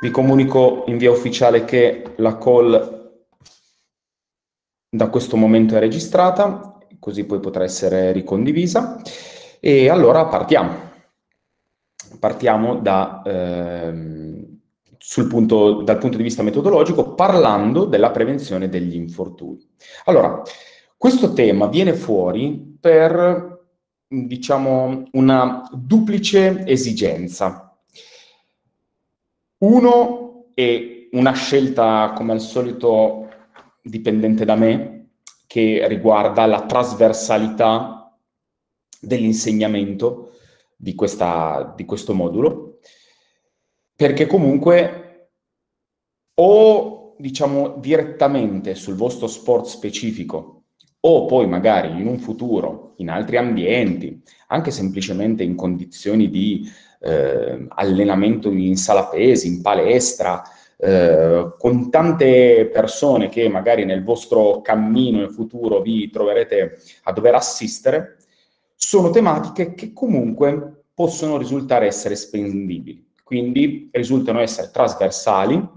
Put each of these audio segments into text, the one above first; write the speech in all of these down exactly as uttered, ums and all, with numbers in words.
Vi comunico in via ufficiale che la call da questo momento è registrata, così poi potrà essere ricondivisa. E allora partiamo. Partiamo da, ehm, sul punto, dal punto di vista metodologico, parlando della prevenzione degli infortuni. Allora, questo tema viene fuori per, diciamo, una duplice esigenza. Uno è una scelta, come al solito, dipendente da me, che riguarda la trasversalità dell'insegnamento di, questa, di questo modulo, perché comunque o, diciamo, direttamente sul vostro sport specifico, o poi magari in un futuro, in altri ambienti, anche semplicemente in condizioni di eh, allenamento in sala pesi, in palestra, eh, con tante persone che magari nel vostro cammino in futuro vi troverete a dover assistere, sono tematiche che comunque possono risultare essere spendibili, quindi risultano essere trasversali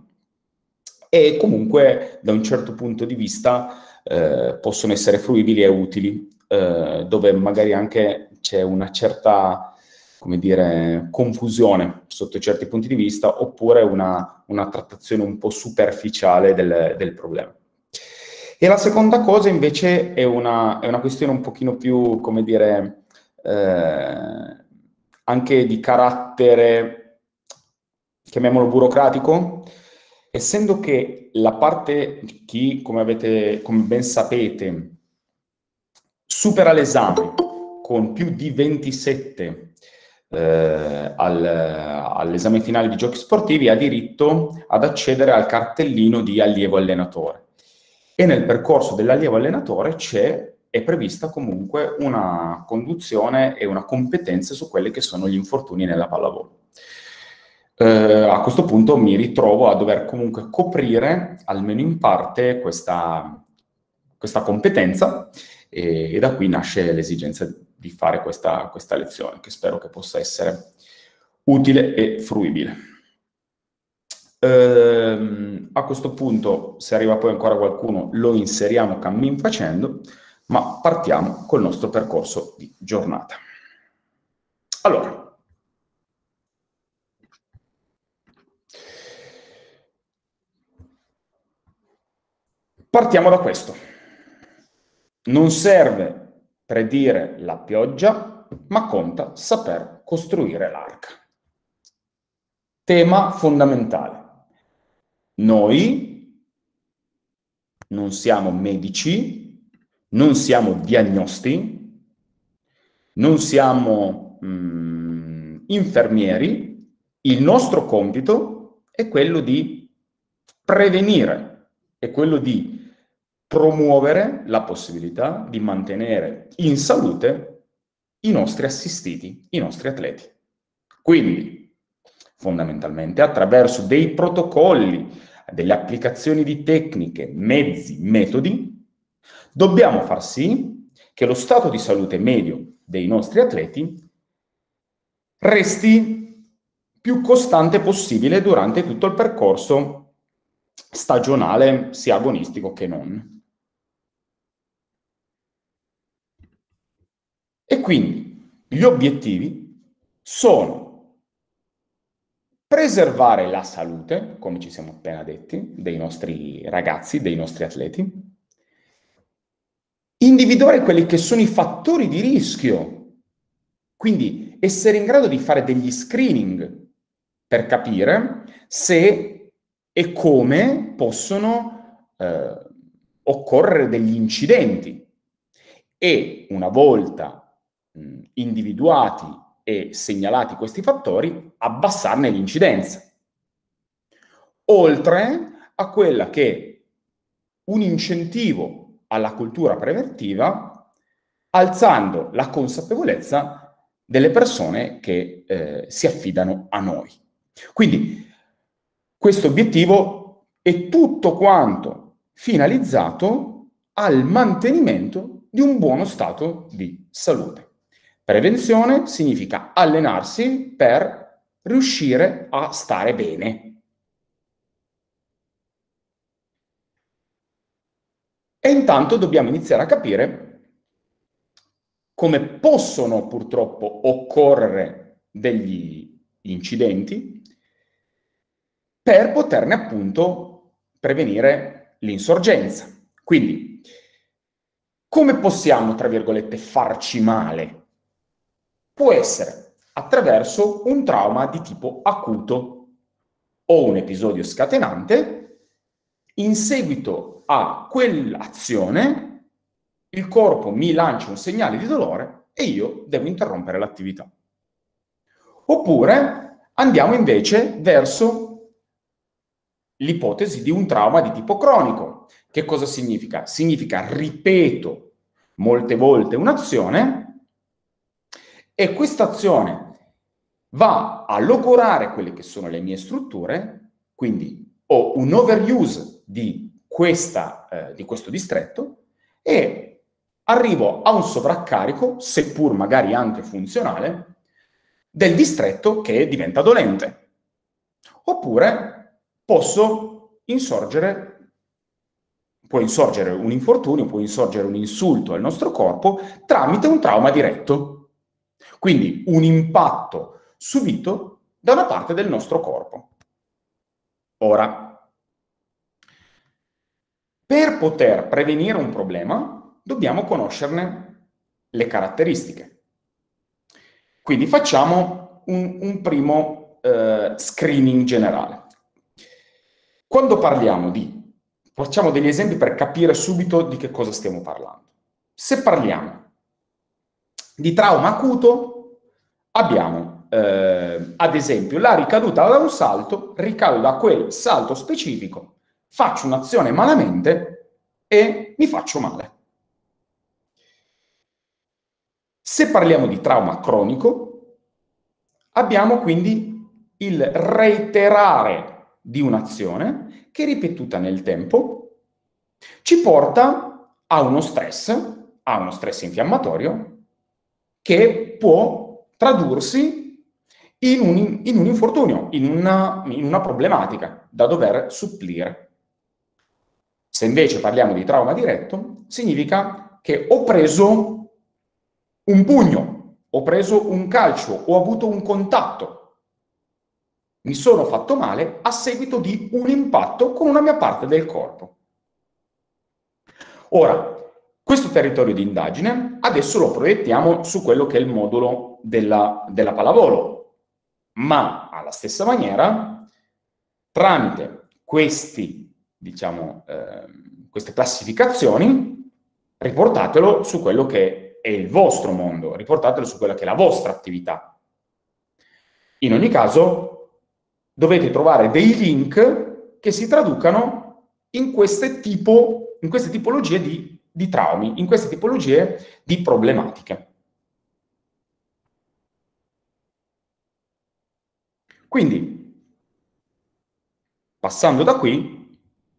e comunque da un certo punto di vista eh, possono essere fruibili e utili, eh, dove magari anche c'è una certa, come dire, confusione sotto certi punti di vista, oppure una, una trattazione un po' superficiale del, del problema. E la seconda cosa invece è una, è una questione un pochino più, come dire, eh, anche di carattere, chiamiamolo burocratico, essendo che la parte, chi, come avete, come ben sapete, supera l'esame con più di ventisette eh, al, all'esame finale di giochi sportivi, ha diritto ad accedere al cartellino di allievo allenatore. E nel percorso dell'allievo allenatore c'è, è prevista comunque una conduzione e una competenza su quelli che sono gli infortuni nella pallavolo. Eh, a questo punto mi ritrovo a dover comunque coprire, almeno in parte, questa, questa competenza e, e da qui nasce l'esigenza di fare questa, questa lezione, che spero che possa essere utile e fruibile. Ehm, a questo punto, se arriva poi ancora qualcuno, lo inseriamo cammin facendo, ma partiamo col nostro percorso di giornata. Allora, partiamo da questo. Non serve predire la pioggia, ma conta saper costruire l'arca. Tema fondamentale. Noi non siamo medici, non siamo diagnosti, non siamo mh, infermieri. Il nostro compito è quello di prevenire, è quello di promuovere la possibilità di mantenere in salute i nostri assistiti, i nostri atleti. Quindi, fondamentalmente, attraverso dei protocolli, delle applicazioni di tecniche, mezzi, metodi, dobbiamo far sì che lo stato di salute medio dei nostri atleti resti più costante possibile durante tutto il percorso stagionale, sia agonistico che non. E quindi gli obiettivi sono preservare la salute, come ci siamo appena detti, dei nostri ragazzi, dei nostri atleti, individuare quelli che sono i fattori di rischio, quindi essere in grado di fare degli screening per capire se e come possono eh, occorrere degli incidenti e una volta mh, individuati e segnalati questi fattori, abbassarne l'incidenza. Oltre a quella che un incentivo alla cultura preventiva, alzando la consapevolezza delle persone che eh, si affidano a noi. Quindi questo obiettivo è tutto quanto finalizzato al mantenimento di un buono stato di salute. Prevenzione significa allenarsi per riuscire a stare bene. E intanto dobbiamo iniziare a capire come possono purtroppo occorrere degli incidenti per poterne appunto prevenire l'insorgenza. Quindi, come possiamo, tra virgolette, farci male? Può essere attraverso un trauma di tipo acuto o un episodio scatenante. In seguito a quell'azione, il corpo mi lancia un segnale di dolore e io devo interrompere l'attività. Oppure andiamo invece verso l'ipotesi di un trauma di tipo cronico. Che cosa significa? Significa ripeto molte volte un'azione e questa azione va a logorare quelle che sono le mie strutture, quindi ho un overuse di, questa, eh, di questo distretto e arrivo a un sovraccarico, seppur magari anche funzionale, del distretto che diventa dolente. Oppure posso insorgere, può insorgere un infortunio, può insorgere un insulto al nostro corpo tramite un trauma diretto. Quindi un impatto subito da una parte del nostro corpo. Ora, per poter prevenire un problema, dobbiamo conoscerne le caratteristiche. Quindi facciamo un, un primo eh, screening generale. Quando parliamo di, facciamo degli esempi per capire subito di che cosa stiamo parlando. Se parliamo di trauma acuto, abbiamo eh, ad esempio la ricaduta da un salto, ricado da quel salto specifico, faccio un'azione malamente e mi faccio male. Se parliamo di trauma cronico, abbiamo quindi il reiterare di un'azione che ripetuta nel tempo ci porta a uno stress, a uno stress infiammatorio che può tradursi in un, in un infortunio, in una, in una problematica da dover supplire. Se invece parliamo di trauma diretto, significa che ho preso un pugno, ho preso un calcio, ho avuto un contatto, mi sono fatto male a seguito di un impatto con una mia parte del corpo. Ora, questo territorio di indagine adesso lo proiettiamo su quello che è il modulo della, della pallavolo, ma alla stessa maniera, tramite questi, diciamo, eh, queste classificazioni, riportatelo su quello che è il vostro mondo, riportatelo su quella che è la vostra attività. In ogni caso, dovete trovare dei link che si traducano in queste, tipo, in queste tipologie di di traumi, in queste tipologie di problematiche. Quindi, passando da qui,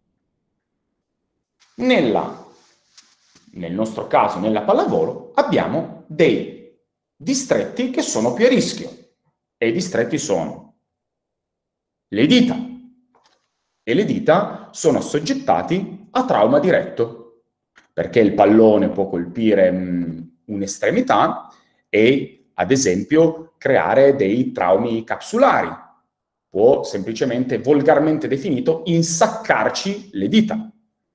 nella, nel nostro caso, nella pallavolo, abbiamo dei distretti che sono più a rischio. E i distretti sono le dita. E le dita sono assoggettati a trauma diretto, perché il pallone può colpire mh, un'estremità e, ad esempio, creare dei traumi capsulari. Può semplicemente, volgarmente definito, insaccarci le dita.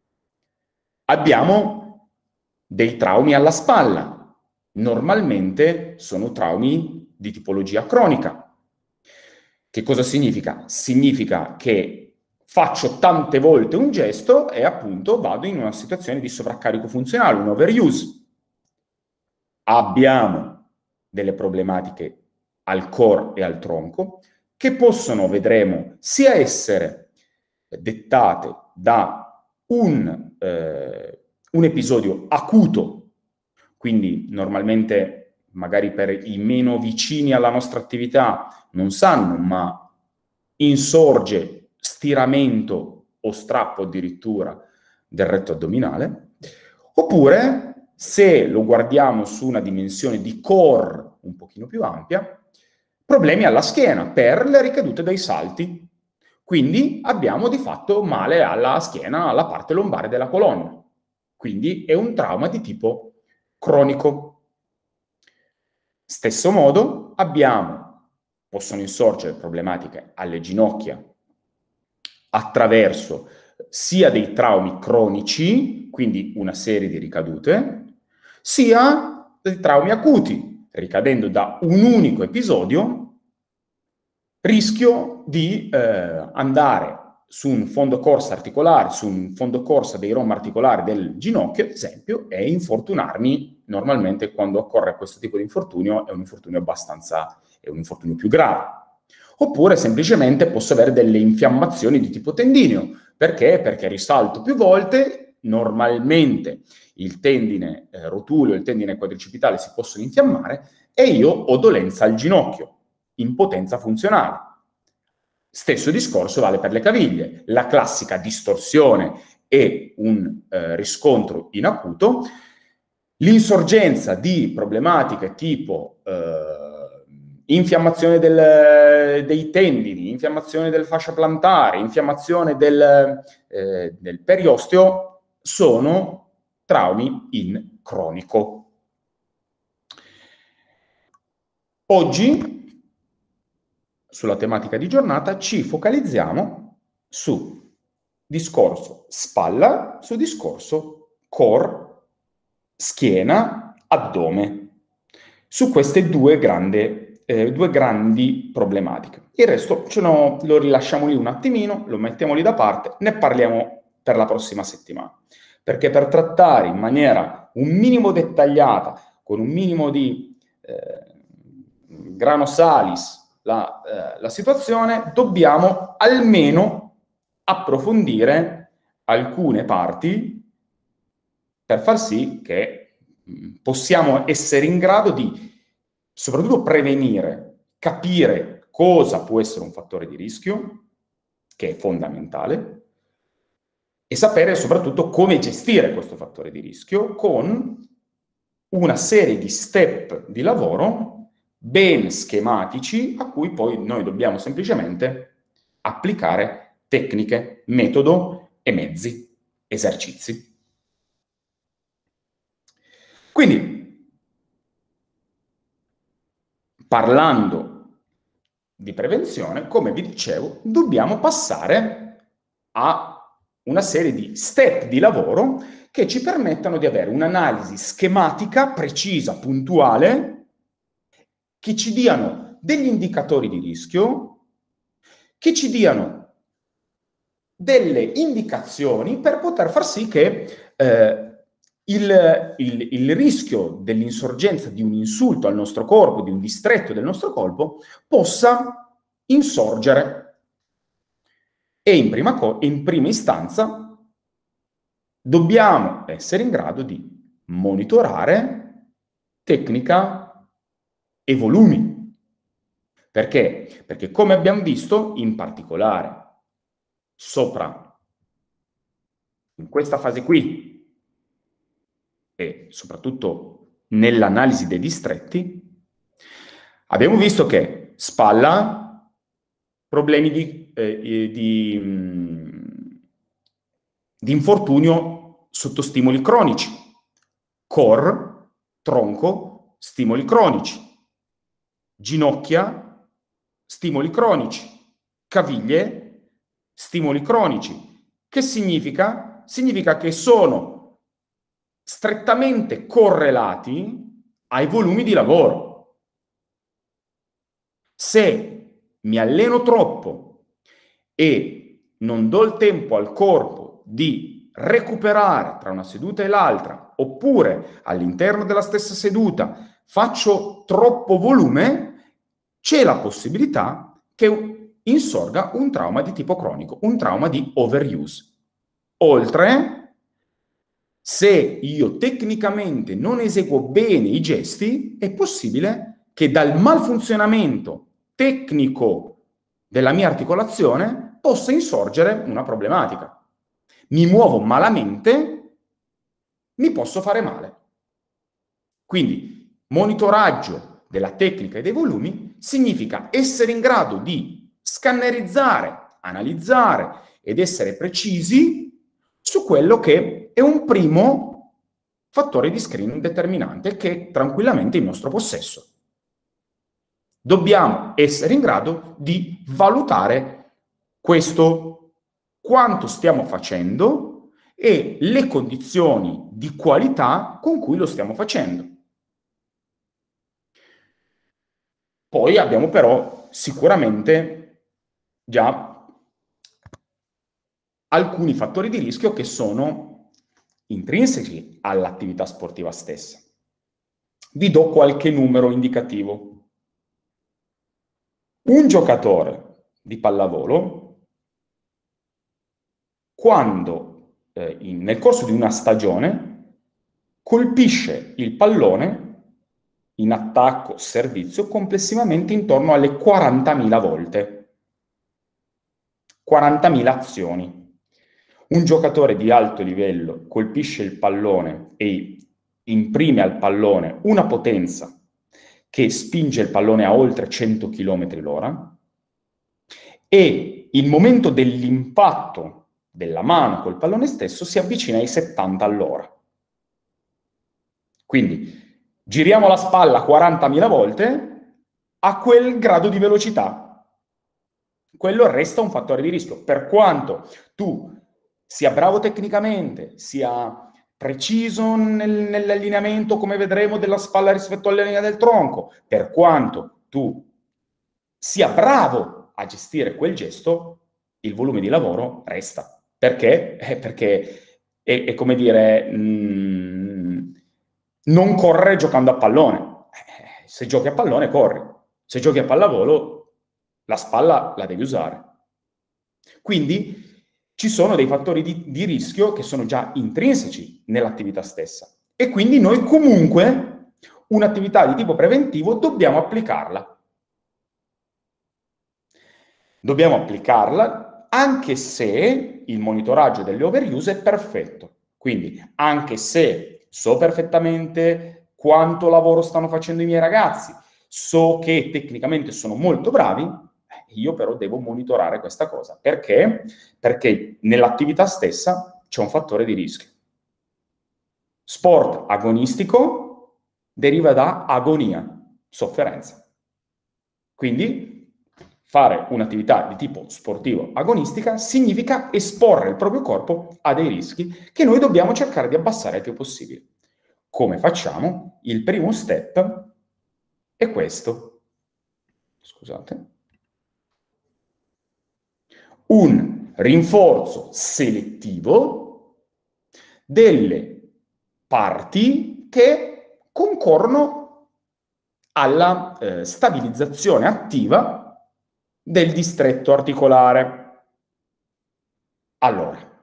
Abbiamo dei traumi alla spalla. Normalmente sono traumi di tipologia cronica. Che cosa significa? Significa che faccio tante volte un gesto e appunto vado in una situazione di sovraccarico funzionale, un overuse. Abbiamo delle problematiche al core e al tronco che possono, vedremo, sia essere dettate da un, eh, un episodio acuto, quindi normalmente magari per i meno vicini alla nostra attività non sanno, ma insorge stiramento o strappo addirittura del retto addominale, oppure se lo guardiamo su una dimensione di core un pochino più ampia, problemi alla schiena per le ricadute dai salti. Quindi abbiamo di fatto male alla schiena, alla parte lombare della colonna. quindi è un trauma di tipo cronico. Stesso modo abbiamo, possono insorgere problematiche alle ginocchia attraverso sia dei traumi cronici, quindi una serie di ricadute, sia dei traumi acuti, ricadendo da un unico episodio, rischio di eh, andare su un fondo corsa articolare, su un fondo corsa dei rom articolari del ginocchio, ad esempio, e infortunarmi. Normalmente quando occorre questo tipo di infortunio è un infortunio abbastanza, è un infortunio più grave. Oppure semplicemente posso avere delle infiammazioni di tipo tendineo. Perché? Perché risalto più volte, normalmente il tendine eh, rotuleo e il tendine quadricipitale si possono infiammare e io ho dolenza al ginocchio, impotenza funzionale. Stesso discorso vale per le caviglie. La classica distorsione e un eh, riscontro in acuto. L'insorgenza di problematiche tipo eh, infiammazione del, dei tendini, infiammazione del fascia plantare, infiammazione del, eh, del periosteo sono traumi in cronico. Oggi, sulla tematica di giornata, ci focalizziamo su discorso spalla, su discorso core, schiena, addome, su queste due grandi Eh, due grandi problematiche. Il resto ce lo, lo rilasciamo lì un attimino, lo mettiamo lì da parte, ne parliamo per la prossima settimana. Perché per trattare in maniera un minimo dettagliata, con un minimo di eh, grano salis, la, eh, la situazione, dobbiamo almeno approfondire alcune parti per far sì che mh, possiamo essere in grado di soprattutto prevenire, capire cosa può essere un fattore di rischio, che è fondamentale, e sapere soprattutto come gestire questo fattore di rischio con una serie di step di lavoro ben schematici a cui poi noi dobbiamo semplicemente applicare tecniche, metodo e mezzi, esercizi. Quindi, parlando di prevenzione, come vi dicevo, dobbiamo passare a una serie di step di lavoro che ci permettano di avere un'analisi schematica, precisa, puntuale, che ci diano degli indicatori di rischio, che ci diano delle indicazioni per poter far sì che eh, Il, il, il rischio dell'insorgenza di un insulto al nostro corpo, di un distretto del nostro corpo, possa insorgere. E in prima, in prima istanza dobbiamo essere in grado di monitorare tecnica e volumi. Perché? Perché come abbiamo visto, in particolare sopra, in questa fase qui, e soprattutto nell'analisi dei distretti, abbiamo visto che spalla, problemi di, eh, di, mh, di infortunio sotto stimoli cronici, core, tronco, stimoli cronici, ginocchia, stimoli cronici, caviglie, stimoli cronici. Che significa? Significa che sono strettamente correlati ai volumi di lavoro. Se mi alleno troppo e non do il tempo al corpo di recuperare tra una seduta e l'altra, oppure all'interno della stessa seduta faccio troppo volume, c'è la possibilità che insorga un trauma di tipo cronico, un trauma di overuse. Oltre, se io tecnicamente non eseguo bene i gesti, è possibile che dal malfunzionamento tecnico della mia articolazione possa insorgere una problematica. Mi muovo malamente, mi posso fare male. Quindi monitoraggio della tecnica e dei volumi significa essere in grado di scannerizzare, analizzare ed essere precisi su quello che è un primo fattore di screening determinante che è tranquillamente in nostro possesso. Dobbiamo essere in grado di valutare questo, quanto stiamo facendo e le condizioni di qualità con cui lo stiamo facendo. Poi abbiamo però sicuramente già alcuni fattori di rischio che sono intrinseci all'attività sportiva stessa. Vi do qualche numero indicativo. Un giocatore di pallavolo, quando eh, in, nel corso di una stagione colpisce il pallone in attacco, servizio, complessivamente intorno alle quarantamila volte. quarantamila azioni. Un giocatore di alto livello colpisce il pallone e imprime al pallone una potenza che spinge il pallone a oltre cento chilometri l'ora e il momento dell'impatto della mano col pallone stesso si avvicina ai settanta all'ora. Quindi giriamo la spalla quarantamila volte a quel grado di velocità. Quello resta un fattore di rischio. Per quanto tu sia bravo tecnicamente, sia preciso nel, nell'allineamento, come vedremo, della spalla rispetto alla linea del tronco, per quanto tu sia bravo a gestire quel gesto, il volume di lavoro resta. Perché? Eh, perché è, è come dire, mh, non correre giocando a pallone. Eh, se giochi a pallone, corri. Se giochi a pallavolo, la spalla la devi usare. Quindi ci sono dei fattori di, di rischio che sono già intrinseci nell'attività stessa. E quindi noi comunque un'attività di tipo preventivo dobbiamo applicarla. Dobbiamo applicarla anche se il monitoraggio delle overuse è perfetto. Quindi anche se so perfettamente quanto lavoro stanno facendo i miei ragazzi, so che tecnicamente sono molto bravi, io però devo monitorare questa cosa. Perché? Perché nell'attività stessa c'è un fattore di rischio. Sport agonistico deriva da agonia, sofferenza. Quindi fare un'attività di tipo sportivo agonistica significa esporre il proprio corpo a dei rischi che noi dobbiamo cercare di abbassare il più possibile. Come facciamo? Il primo step è questo. Scusate. Un rinforzo selettivo delle parti che concorrono alla eh, stabilizzazione attiva del distretto articolare. Allora,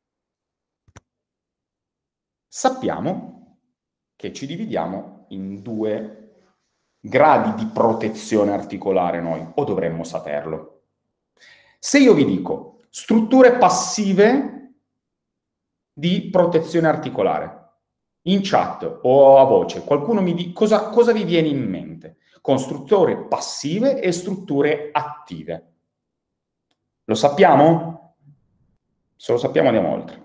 sappiamo che ci dividiamo in due gradi di protezione articolare noi, o dovremmo saperlo. Se io vi dico strutture passive di protezione articolare, in chat o a voce, qualcuno mi dice cosa, cosa vi viene in mente? Con strutture passive e strutture attive. Lo sappiamo? Se lo sappiamo andiamo oltre.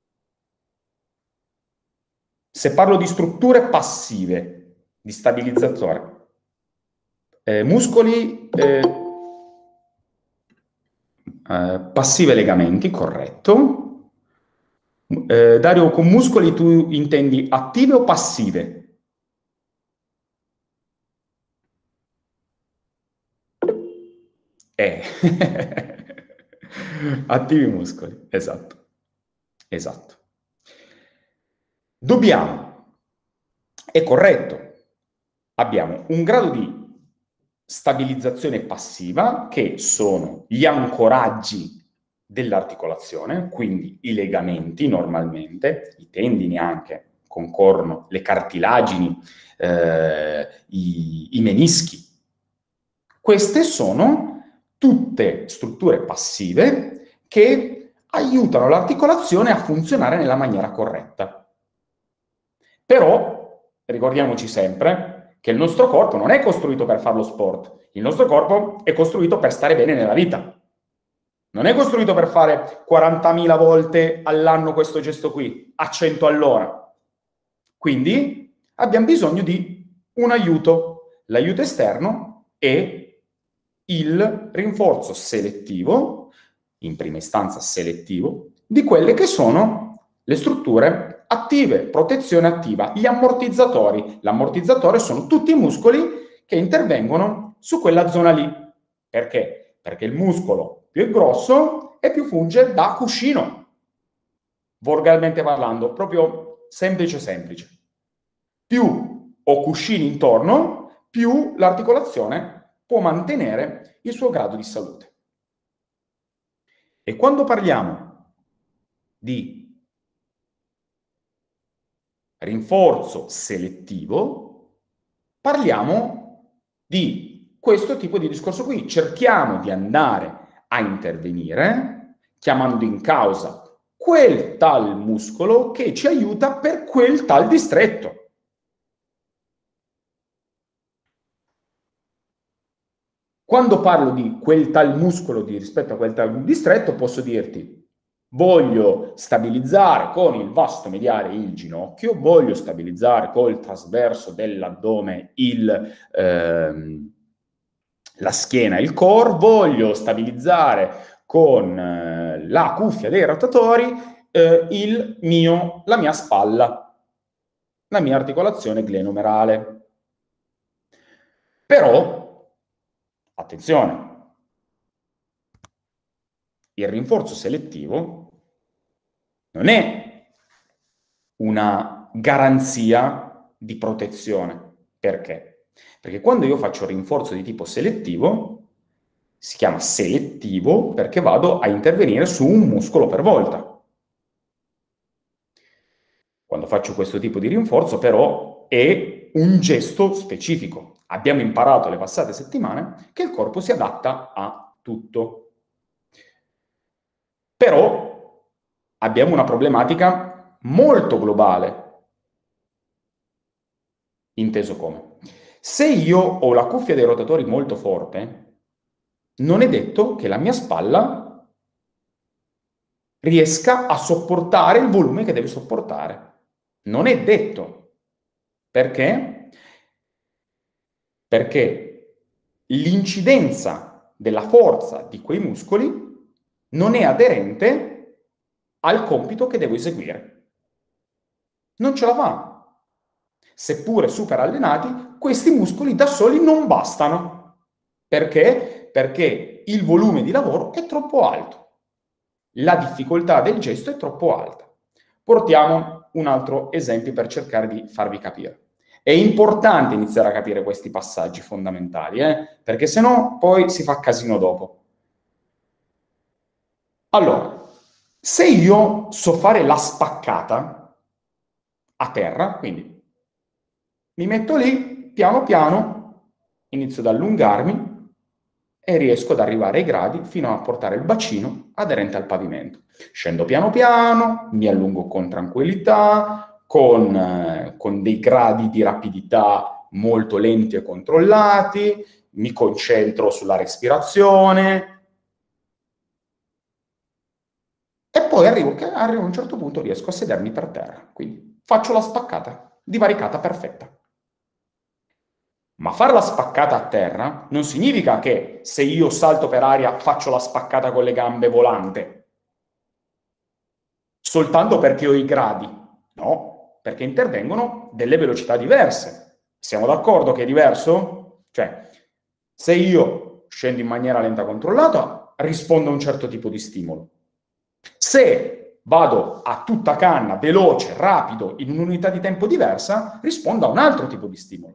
Se parlo di strutture passive, di stabilizzatore, eh, muscoli... Eh, Uh, passive legamenti, corretto. Uh, Dario, con muscoli tu intendi attive o passive? Eh. Attivi muscoli, esatto. Esatto. Dobbiamo, è corretto, abbiamo un grado di stabilizzazione passiva, che sono gli ancoraggi dell'articolazione, quindi i legamenti normalmente, i tendini anche concorrono, le cartilagini, eh, i, i menischi. Queste sono tutte strutture passive che aiutano l'articolazione a funzionare nella maniera corretta. Però, ricordiamoci sempre, che il nostro corpo non è costruito per fare lo sport, il nostro corpo è costruito per stare bene nella vita. Non è costruito per fare quarantamila volte all'anno questo gesto qui, a cento all'ora. Quindi abbiamo bisogno di un aiuto. L'aiuto esterno è il rinforzo selettivo, in prima istanza selettivo, di quelle che sono le strutture attive, protezione attiva, gli ammortizzatori. L'ammortizzatore sono tutti i muscoli che intervengono su quella zona lì. Perché? Perché il muscolo più è grosso e più funge da cuscino. Volgarmente parlando, proprio semplice semplice. Più ho cuscini intorno, più l'articolazione può mantenere il suo grado di salute. E quando parliamo di rinforzo selettivo, parliamo di questo tipo di discorso qui. Cerchiamo di andare a intervenire chiamando in causa quel tal muscolo che ci aiuta per quel tal distretto. Quando parlo di quel tal muscolo di rispetto a quel tal distretto, posso dirti voglio stabilizzare con il vasto mediale il ginocchio, voglio stabilizzare col trasverso dell'addome il, ehm, la schiena e il core, voglio stabilizzare con eh, la cuffia dei rotatori eh, il mio, la mia spalla, la mia articolazione glenomerale. Però, attenzione, il rinforzo selettivo non è una garanzia di protezione. Perché? Perché quando io faccio rinforzo di tipo selettivo, si chiama selettivo perché vado a intervenire su un muscolo per volta. Quando faccio questo tipo di rinforzo, però, è un gesto specifico. Abbiamo imparato le passate settimane che il corpo si adatta a tutto. Però abbiamo una problematica molto globale. Inteso come? Se io ho la cuffia dei rotatori molto forte, non è detto che la mia spalla riesca a sopportare il volume che deve sopportare. Non è detto. Perché? Perché l'incidenza della forza di quei muscoli non è aderente al compito che devo eseguire. Non ce la fa. Seppure super allenati, questi muscoli da soli non bastano. Perché? Perché il volume di lavoro è troppo alto. La difficoltà del gesto è troppo alta. Portiamo un altro esempio per cercare di farvi capire. È importante iniziare a capire questi passaggi fondamentali, eh? Perché se no poi si fa casino dopo. Allora, se io so fare la spaccata a terra, quindi mi metto lì, piano piano, inizio ad allungarmi e riesco ad arrivare ai gradi fino a portare il bacino aderente al pavimento. Scendo piano piano, mi allungo con tranquillità, con, eh, con dei gradi di rapidità molto lenti e controllati, mi concentro sulla respirazione e poi arrivo, arrivo a un certo punto riesco a sedermi per terra. Quindi faccio la spaccata, divaricata perfetta. Ma fare la spaccata a terra non significa che se io salto per aria faccio la spaccata con le gambe volante. Soltanto perché ho i gradi. No, perché intervengono delle velocità diverse. Siamo d'accordo che è diverso? Cioè, se io scendo in maniera lenta controllata, rispondo a un certo tipo di stimolo. Se vado a tutta canna, veloce, rapido, in un'unità di tempo diversa, rispondo a un altro tipo di stimolo.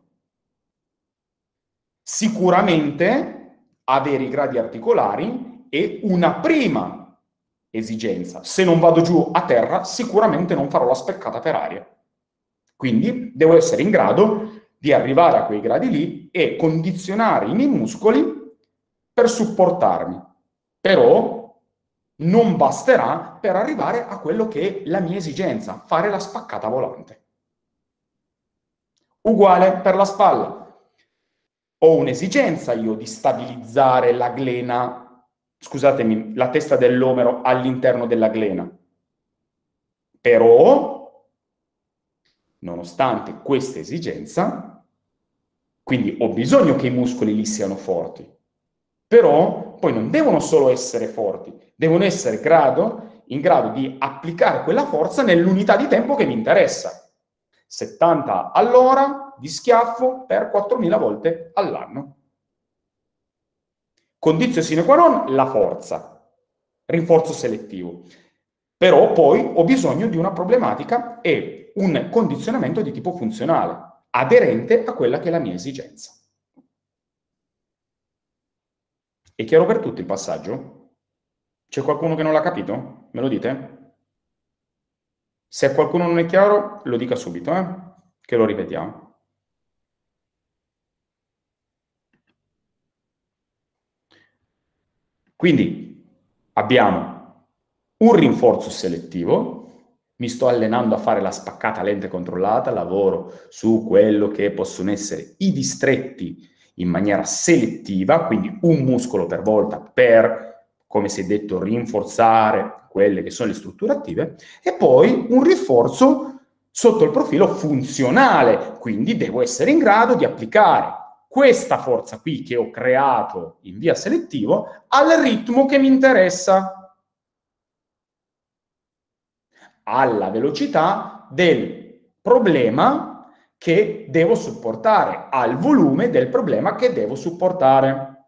Sicuramente avere i gradi articolari è una prima esigenza. Se non vado giù a terra, sicuramente non farò la spaccata per aria. Quindi devo essere in grado di arrivare a quei gradi lì e condizionare i miei muscoli per supportarmi. Però non basterà per arrivare a quello che è la mia esigenza, fare la spaccata volante. Uguale per la spalla. Ho un'esigenza io di stabilizzare la glena scusatemi, la testa dell'omero all'interno della glena. Però, nonostante questa esigenza, quindi ho bisogno che i muscoli lì siano forti, però poi non devono solo essere forti, devono essere grado, in grado di applicare quella forza nell'unità di tempo che mi interessa. settanta all'ora di schiaffo per quattromila volte all'anno. Condizio sine qua non, la forza, rinforzo selettivo. Però poi ho bisogno di una problematica e un condizionamento di tipo funzionale, aderente a quella che è la mia esigenza. È chiaro per tutti il passaggio? C'è qualcuno che non l'ha capito? Me lo dite? Se a qualcuno non è chiaro, lo dica subito, eh? Che lo ripetiamo. Quindi abbiamo un rinforzo selettivo, mi sto allenando a fare la spaccata lente controllata, lavoro su quello che possono essere i distretti in maniera selettiva, quindi un muscolo per volta per, come si è detto, rinforzare quelle che sono le strutture attive, e poi un rinforzo sotto il profilo funzionale, quindi devo essere in grado di applicare questa forza qui che ho creato in via selettivo al ritmo che mi interessa, alla velocità del problema che devo supportare, al volume del problema che devo supportare.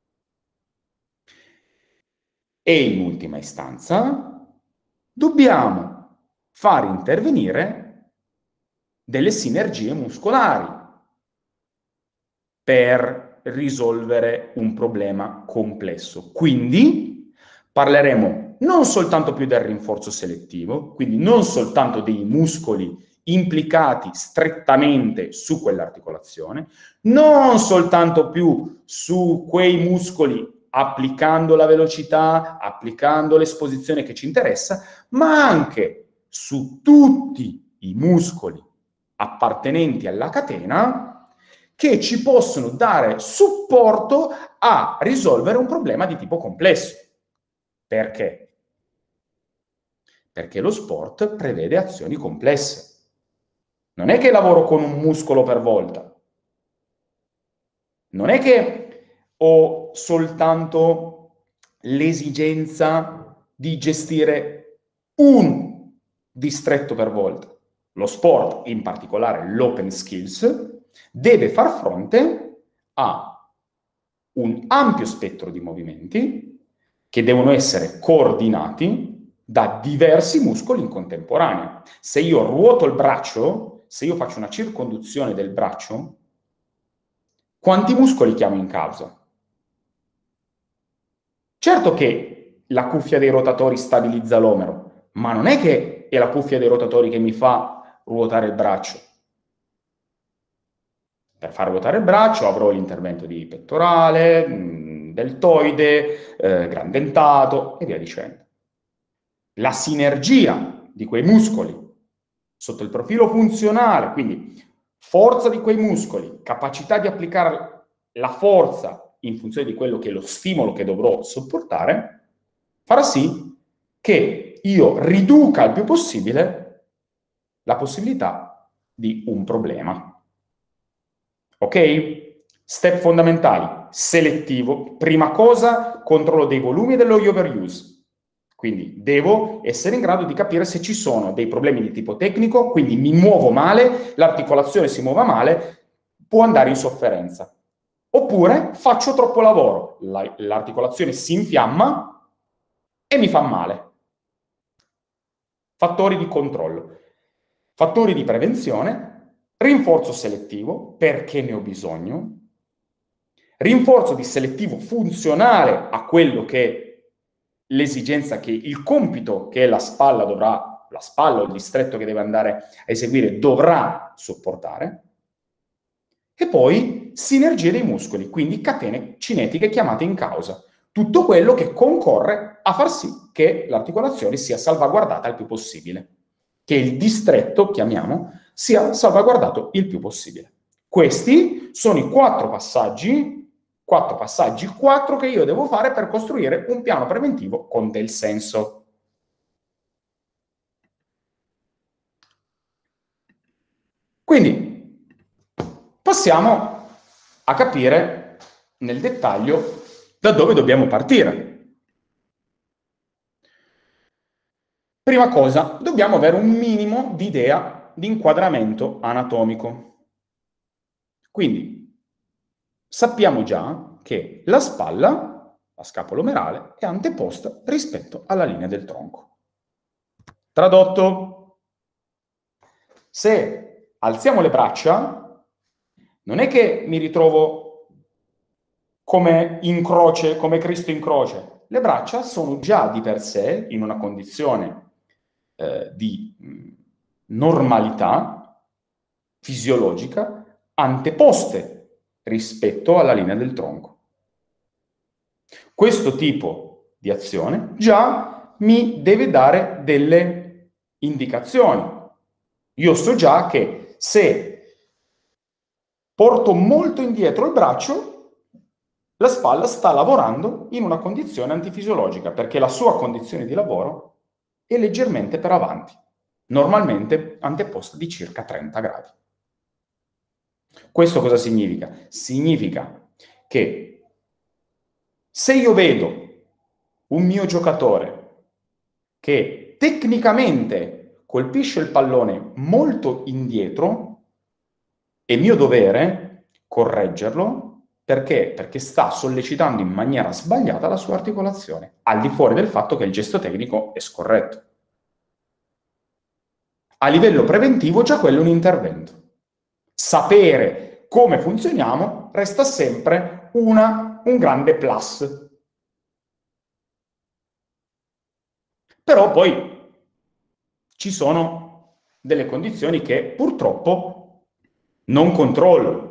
E in ultima istanza dobbiamo far intervenire delle sinergie muscolari per risolvere un problema complesso. Quindi parleremo non soltanto più del rinforzo selettivo, quindi non soltanto dei muscoli implicati strettamente su quell'articolazione, non soltanto più su quei muscoli applicando la velocità, applicando l'esposizione che ci interessa, ma anche su tutti i muscoli appartenenti alla catena che ci possono dare supporto a risolvere un problema di tipo complesso. Perché? Perché lo sport prevede azioni complesse. Non è che lavoro con un muscolo per volta. Non è che ho soltanto l'esigenza di gestire un distretto per volta. Lo sport, in particolare l'open skills, deve far fronte a un ampio spettro di movimenti che devono essere coordinati da diversi muscoli in contemporanea. Se io ruoto il braccio, se io faccio una circonduzione del braccio, quanti muscoli chiamo in causa? Certo che la cuffia dei rotatori stabilizza l'omero, ma non è che è la cuffia dei rotatori che mi fa ruotare il braccio. Per far ruotare il braccio avrò l'intervento di pettorale, mh, deltoide, eh, grandentato e via dicendo. La sinergia di quei muscoli sotto il profilo funzionale, quindi forza di quei muscoli, capacità di applicare la forza in funzione di quello che è lo stimolo che dovrò sopportare, farà sì che io riduca il più possibile la possibilità di un problema. Ok? Step fondamentali. Selettivo. Prima cosa, controllo dei volumi e dello overuse. Quindi devo essere in grado di capire se ci sono dei problemi di tipo tecnico, quindi mi muovo male, l'articolazione si muova male, può andare in sofferenza. Oppure faccio troppo lavoro, la, l'articolazione si infiamma e mi fa male. Fattori di controllo. Fattori di prevenzione. Rinforzo selettivo, perché ne ho bisogno. Rinforzo di selettivo funzionale a quello che è l'esigenza, che il compito che la spalla dovrà, la spalla o il distretto che deve andare a eseguire dovrà sopportare. E poi sinergie dei muscoli, quindi catene cinetiche chiamate in causa. Tutto quello che concorre a far sì che l'articolazione sia salvaguardata il più possibile, che il distretto, chiamiamo, sia salvaguardato il più possibile. Questi sono i quattro passaggi, quattro passaggi, quattro che io devo fare per costruire un piano preventivo con del senso. Quindi passiamo a capire nel dettaglio da dove dobbiamo partire. Prima cosa, dobbiamo avere un minimo di idea di inquadramento anatomico. Quindi sappiamo già che la spalla, la scapola omerale, è anteposta rispetto alla linea del tronco. Tradotto, se alziamo le braccia, non è che mi ritrovo come in croce, come Cristo in croce. Le braccia sono già di per sé in una condizione eh, di mh, normalità fisiologica anteposte rispetto alla linea del tronco. Questo tipo di azione già mi deve dare delle indicazioni. Io so già che se porto molto indietro il braccio, la spalla sta lavorando in una condizione antifisiologica, perché la sua condizione di lavoro è leggermente per avanti, normalmente anteposta di circa trenta gradi. Questo cosa significa? Significa che se io vedo un mio giocatore che tecnicamente colpisce il pallone molto indietro, è mio dovere correggerlo. Perché? Perché sta sollecitando in maniera sbagliata la sua articolazione, al di fuori del fatto che il gesto tecnico è scorretto. A livello preventivo già quello è un intervento. Sapere come funzioniamo resta sempre una, un grande plus. Però poi ci sono delle condizioni che purtroppo non controllo.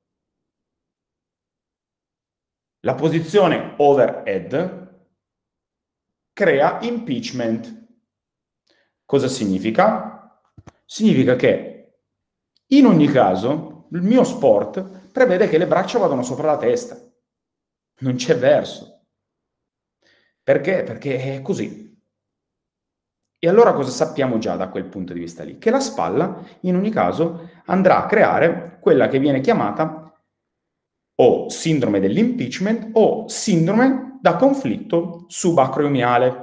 La posizione overhead crea impeachment. Cosa significa? Significa che in ogni caso il mio sport prevede che le braccia vadano sopra la testa. Non c'è verso. Perché? Perché è così. E allora cosa sappiamo già da quel punto di vista lì? Che la spalla in ogni caso andrà a creare quella che viene chiamata o sindrome dell'impeachment o sindrome da conflitto subacromiale.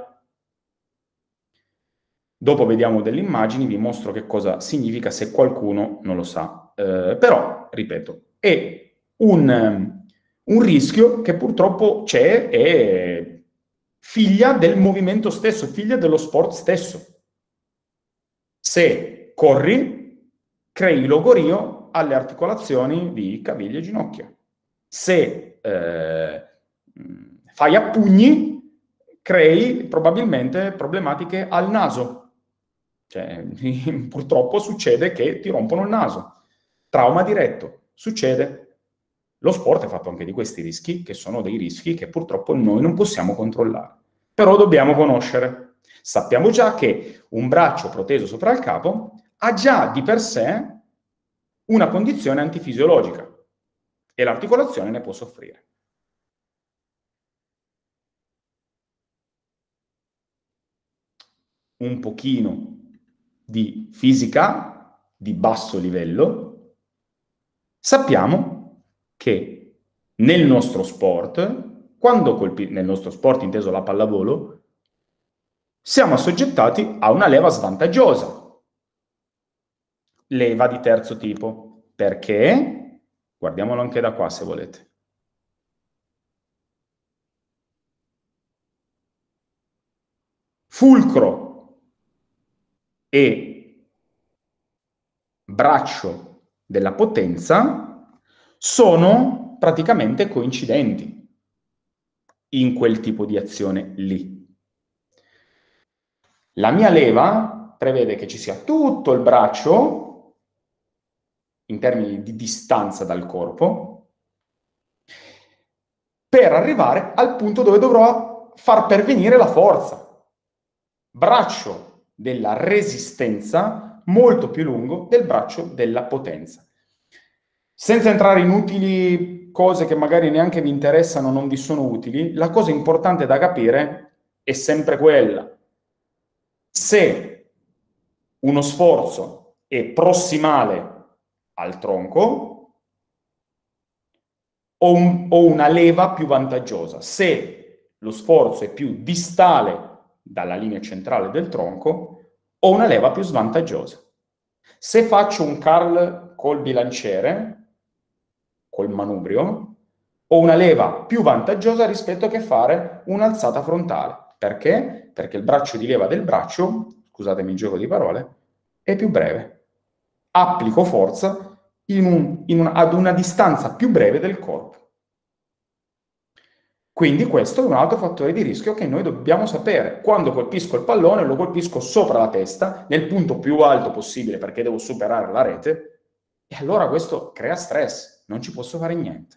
Dopo vediamo delle immagini, vi mostro che cosa significa se qualcuno non lo sa. Eh, però, ripeto, è un, un rischio che purtroppo c'è, è figlia del movimento stesso, figlia dello sport stesso. Se corri, crei logorio alle articolazioni di caviglie e ginocchia. Se eh, fai a pugni, crei probabilmente problematiche al naso. Cioè, purtroppo succede che ti rompono il naso. Trauma diretto, succede. Lo sport è fatto anche di questi rischi, che sono dei rischi che purtroppo noi non possiamo controllare. Però dobbiamo conoscere. Sappiamo già che un braccio proteso sopra il capo ha già di per sé una condizione antifisiologica e l'articolazione ne può soffrire. Un pochino di fisica di basso livello. Sappiamo che nel nostro sport, quando colpi- nel nostro sport inteso la pallavolo, siamo assoggettati a una leva svantaggiosa. Leva di terzo tipo. Perché? Guardiamolo anche da qua se volete. Fulcro e braccio della potenza sono praticamente coincidenti in quel tipo di azione lì. La mia leva prevede che ci sia tutto il braccio in termini di distanza dal corpo per arrivare al punto dove dovrò far pervenire la forza. Braccio della resistenza molto più lungo del braccio della potenza. Senza entrare in utili cose che magari neanche vi interessano, non vi sono utili, la cosa importante da capire è sempre quella. Se uno sforzo è prossimale al tronco o, un, o una leva più vantaggiosa. Se lo sforzo è più distale dalla linea centrale del tronco o una leva più svantaggiosa. Se faccio un curl col bilanciere, col manubrio, ho una leva più vantaggiosa rispetto a che fare un'alzata frontale. Perché? Perché il braccio di leva del braccio, scusatemi il gioco di parole, è più breve. Applico forza in un, in un, ad una distanza più breve del corpo. Quindi questo è un altro fattore di rischio che noi dobbiamo sapere. Quando colpisco il pallone, lo colpisco sopra la testa, nel punto più alto possibile perché devo superare la rete, e allora questo crea stress, non ci posso fare niente.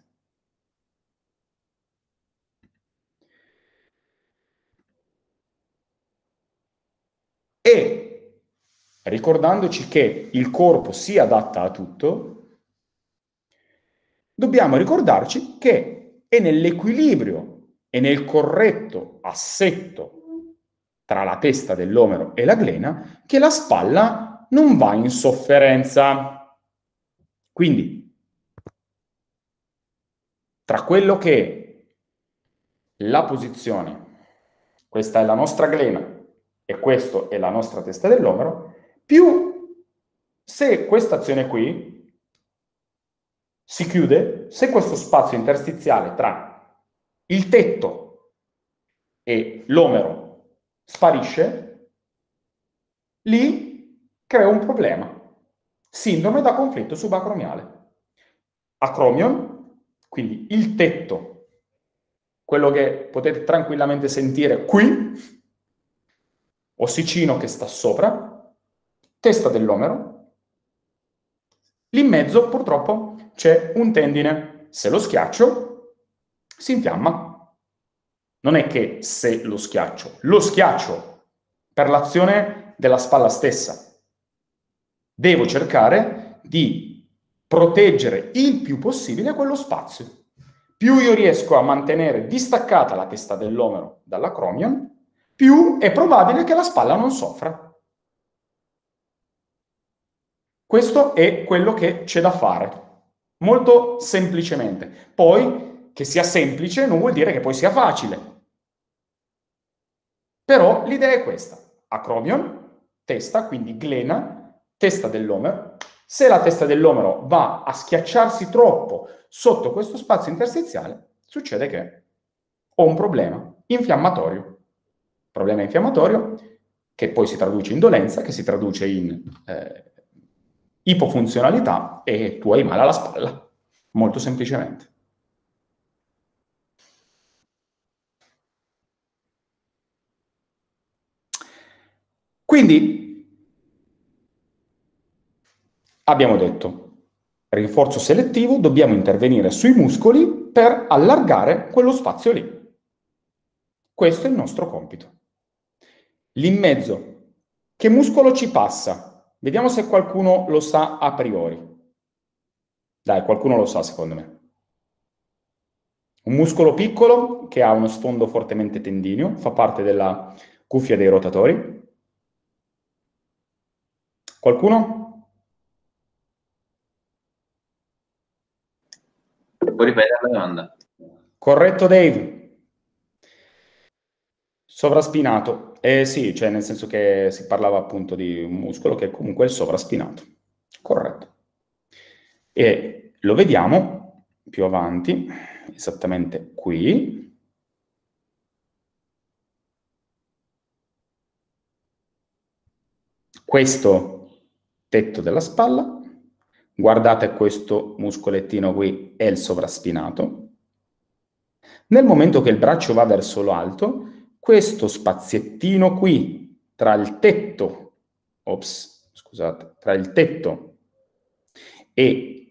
E ricordandoci che il corpo si adatta a tutto, dobbiamo ricordarci che è nell'equilibrio e nel corretto assetto tra la testa dell'omero e la glena che la spalla non va in sofferenza. Quindi, tra quello che è la posizione, questa è la nostra glena e questa è la nostra testa dell'omero, più se questa azione qui si chiude, se questo spazio interstiziale tra il tetto e l'omero sparisce, lì crea un problema. Sindrome da conflitto subacromiale. Acromion, quindi il tetto, quello che potete tranquillamente sentire qui, ossicino che sta sopra, testa dell'omero, lì in mezzo purtroppo c'è un tendine. Se lo schiaccio, si infiamma. Non è che se lo schiaccio, lo schiaccio per l'azione della spalla stessa. Devo cercare di proteggere il più possibile quello spazio. Più io riesco a mantenere distaccata la testa dell'omero dall'acromion, più è probabile che la spalla non soffra. Questo è quello che c'è da fare, molto semplicemente. Poi, che sia semplice non vuol dire che poi sia facile. Però l'idea è questa. Acromion, testa, quindi glena, testa dell'omero. Se la testa dell'omero va a schiacciarsi troppo sotto questo spazio interstiziale, succede che ho un problema infiammatorio. Problema infiammatorio che poi si traduce in dolenza, che si traduce in eh, ipofunzionalità e tu hai male alla spalla, molto semplicemente. Quindi abbiamo detto, rinforzo selettivo, dobbiamo intervenire sui muscoli per allargare quello spazio lì. Questo è il nostro compito. Lì in mezzo, che muscolo ci passa? Vediamo se qualcuno lo sa a priori. Dai, qualcuno lo sa secondo me. Un muscolo piccolo che ha uno sfondo fortemente tendineo, fa parte della cuffia dei rotatori. Qualcuno? Puoi ripetere la domanda? Corretto, Dave. Sovraspinato. Eh sì, cioè nel senso che si parlava appunto di un muscolo che comunque è il sovraspinato. Corretto. E lo vediamo più avanti, esattamente qui. Questo tetto della spalla, guardate questo muscolettino qui, è il sovraspinato. Nel momento che il braccio va verso l'alto, questo spaziettino qui, tra il tetto, ops, scusate, tra il tetto e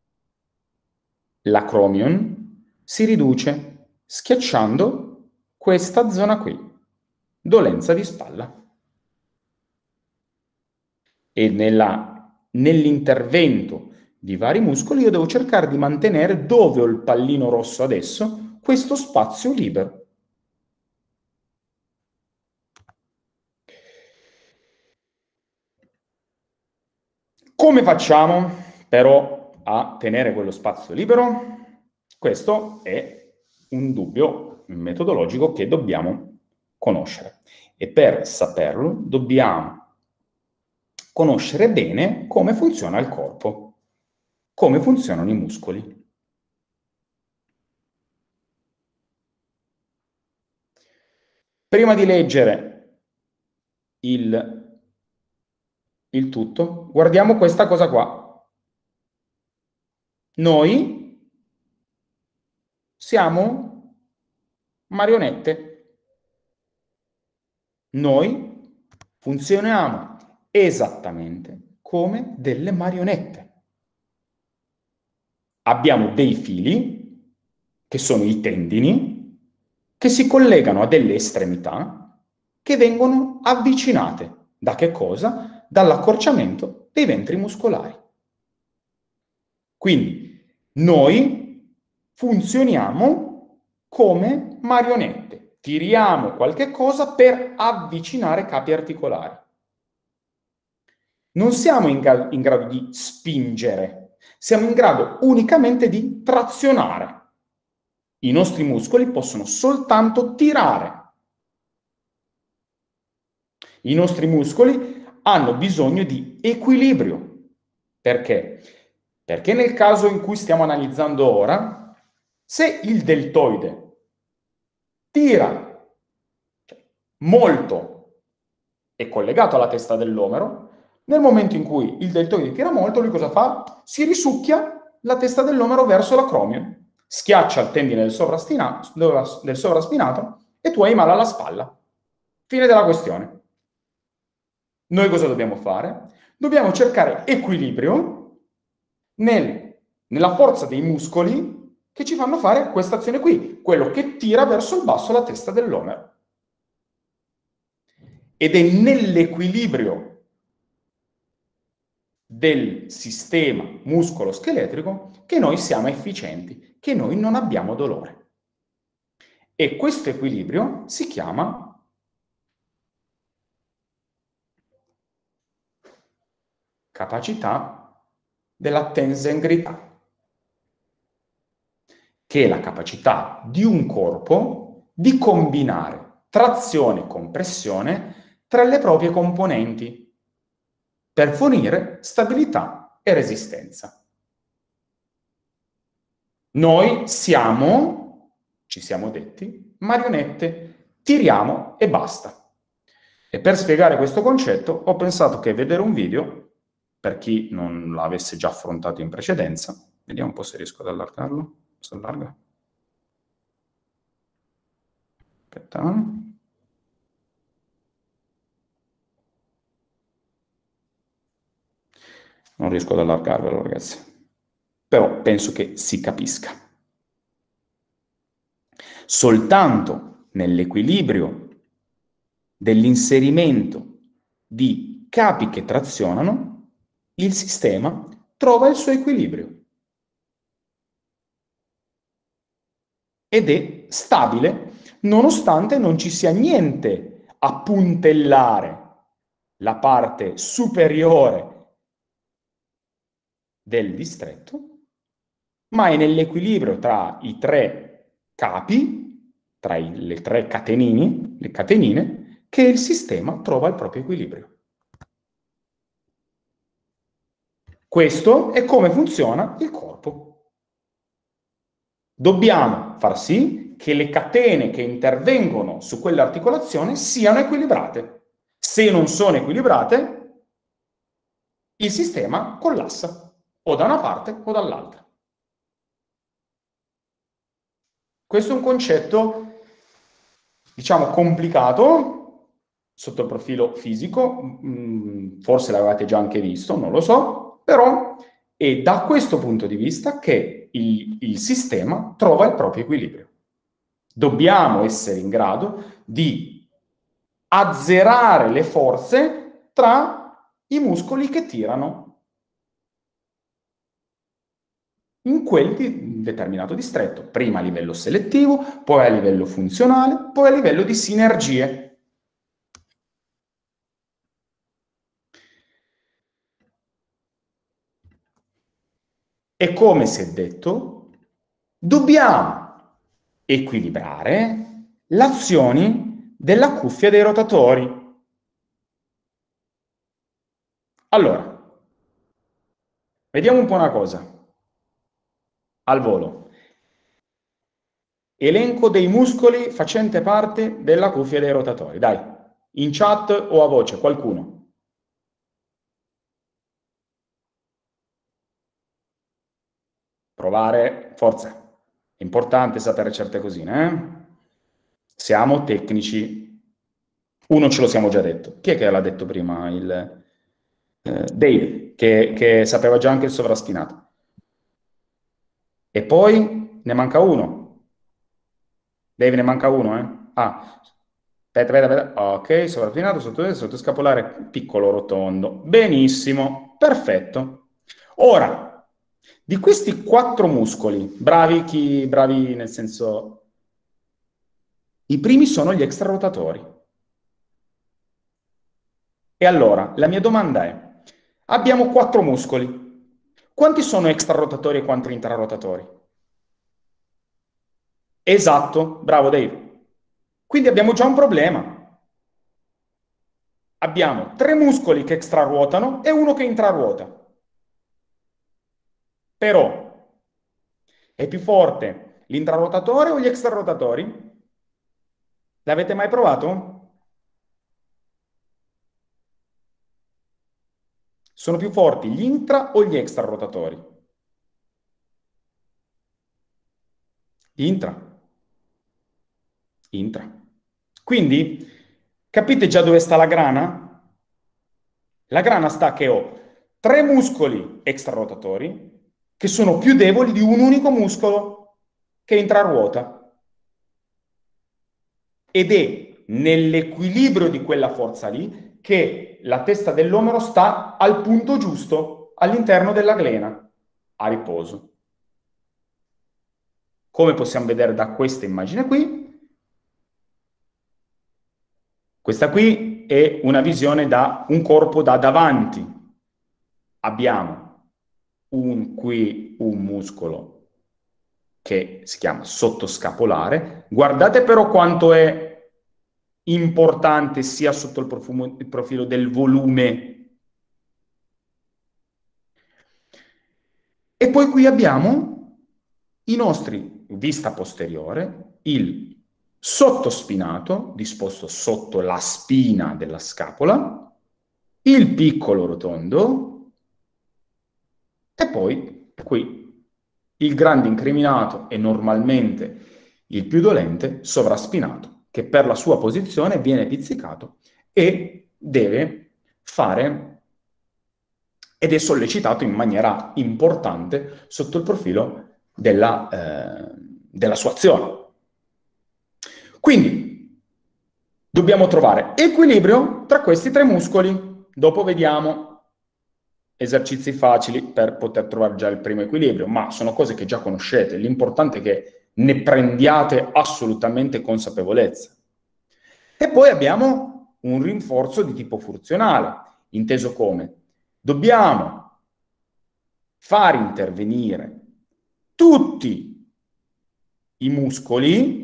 l'acromion, si riduce schiacciando questa zona qui, dolenza di spalla. E nell'intervento di vari muscoli, io devo cercare di mantenere, dove ho il pallino rosso adesso, questo spazio libero. Come facciamo però a tenere quello spazio libero? Questo è un dubbio metodologico che dobbiamo conoscere. E per saperlo dobbiamo conoscere bene come funziona il corpo, come funzionano i muscoli. Prima di leggere il, il tutto, guardiamo questa cosa qua. Noi siamo marionette. Noi funzioniamo esattamente come delle marionette. Abbiamo dei fili, che sono i tendini, che si collegano a delle estremità che vengono avvicinate. Da che cosa? Dall'accorciamento dei ventri muscolari. Quindi noi funzioniamo come marionette. Tiriamo qualche cosa per avvicinare capi articolari. Non siamo in, gra- in grado di spingere, siamo in grado unicamente di trazionare. I nostri muscoli possono soltanto tirare. I nostri muscoli hanno bisogno di equilibrio. Perché? Perché nel caso in cui stiamo analizzando ora, se il deltoide tira molto e collegato alla testa dell'omero, nel momento in cui il deltoide tira molto, lui cosa fa? Si risucchia la testa dell'omero verso l'acromio, schiaccia il tendine del sovraspinato, del sovraspinato e tu hai male alla spalla. Fine della questione. Noi cosa dobbiamo fare? Dobbiamo cercare equilibrio nel, nella forza dei muscoli che ci fanno fare questa azione qui, quello che tira verso il basso la testa dell'omero. Ed è nell'equilibrio del sistema muscolo-scheletrico che noi siamo efficienti, che noi non abbiamo dolore. E questo equilibrio si chiama capacità della tensengrità, che è la capacità di un corpo di combinare trazione e compressione tra le proprie componenti per fornire stabilità e resistenza. Noi siamo, ci siamo detti, marionette, tiriamo e basta. E per spiegare questo concetto ho pensato che vedere un video, per chi non l'avesse già affrontato in precedenza, vediamo un po' se riesco ad allargarlo, si allarga. Aspetta. Non riesco ad allargarvelo, ragazzi. Però penso che si capisca. Soltanto nell'equilibrio dell'inserimento di capi che trazionano, il sistema trova il suo equilibrio. Ed è stabile, nonostante non ci sia niente a puntellare la parte superiore del distretto, ma è nell'equilibrio tra i tre capi, tra i, le tre catenini, le catenine, che il sistema trova il proprio equilibrio. Questo è come funziona il corpo. Dobbiamo far sì che le catene che intervengono su quell'articolazione siano equilibrate. Se non sono equilibrate, il sistema collassa, o da una parte o dall'altra. Questo è un concetto, diciamo, complicato sotto il profilo fisico, forse l'avevate già anche visto, non lo so, però è da questo punto di vista che il, il sistema trova il proprio equilibrio. Dobbiamo essere in grado di azzerare le forze tra i muscoli che tirano in quel di determinato distretto, prima a livello selettivo, poi a livello funzionale, poi a livello di sinergie. E come si è detto, dobbiamo equilibrare le azioni della cuffia dei rotatori. Allora, vediamo un po' una cosa. Al volo. Elenco dei muscoli facente parte della cuffia dei rotatori. Dai, in chat o a voce, qualcuno. Provare, forza. È importante sapere certe cosine, eh? Siamo tecnici. Uno ce lo siamo già detto. Chi è che l'ha detto prima? Il, eh, Dave, che, che sapeva già anche il sovraspinato. E poi ne manca uno. Dave, ne manca uno, eh? Ah, aspetta, aspetta, aspetta. Ok, sovraspinato, sotto, sottoscapolare, piccolo rotondo. Benissimo, perfetto. Ora, di questi quattro muscoli, bravi chi, bravi nel senso, i primi sono gli extrarotatori. E allora, la mia domanda è, abbiamo quattro muscoli. Quanti sono extrarotatori e quanti intrarotatori? Esatto, bravo Dave. Quindi abbiamo già un problema. Abbiamo tre muscoli che extraruotano e uno che intraruota. Però è più forte l'intrarotatore o gli extrarotatori? L'avete mai provato? Sono più forti gli intra o gli extrarotatori? Intra. Intra. Quindi, capite già dove sta la grana? La grana sta che ho tre muscoli extrarotatori che sono più deboli di un unico muscolo che intraruota. Ed è nell'equilibrio di quella forza lì che la testa dell'omero sta al punto giusto all'interno della glena, a riposo. Come possiamo vedere da questa immagine qui, questa qui è una visione da un corpo da davanti. Abbiamo un, qui un muscolo che si chiama sottoscapolare. Guardate però quanto è importante sia sotto il, profumo, il profilo del volume. E poi qui abbiamo i nostri, vista posteriore, il sottospinato, disposto sotto la spina della scapola, il piccolo rotondo e poi qui il grande incriminato e normalmente il più dolente sovraspinato, che per la sua posizione viene pizzicato e deve fare ed è sollecitato in maniera importante sotto il profilo della, eh, della sua azione. Quindi dobbiamo trovare equilibrio tra questi tre muscoli. Dopo vediamo esercizi facili per poter trovare già il primo equilibrio, ma sono cose che già conoscete. L'importante è che ne prendiate assolutamente consapevolezza. E poi abbiamo un rinforzo di tipo funzionale, inteso come dobbiamo far intervenire tutti i muscoli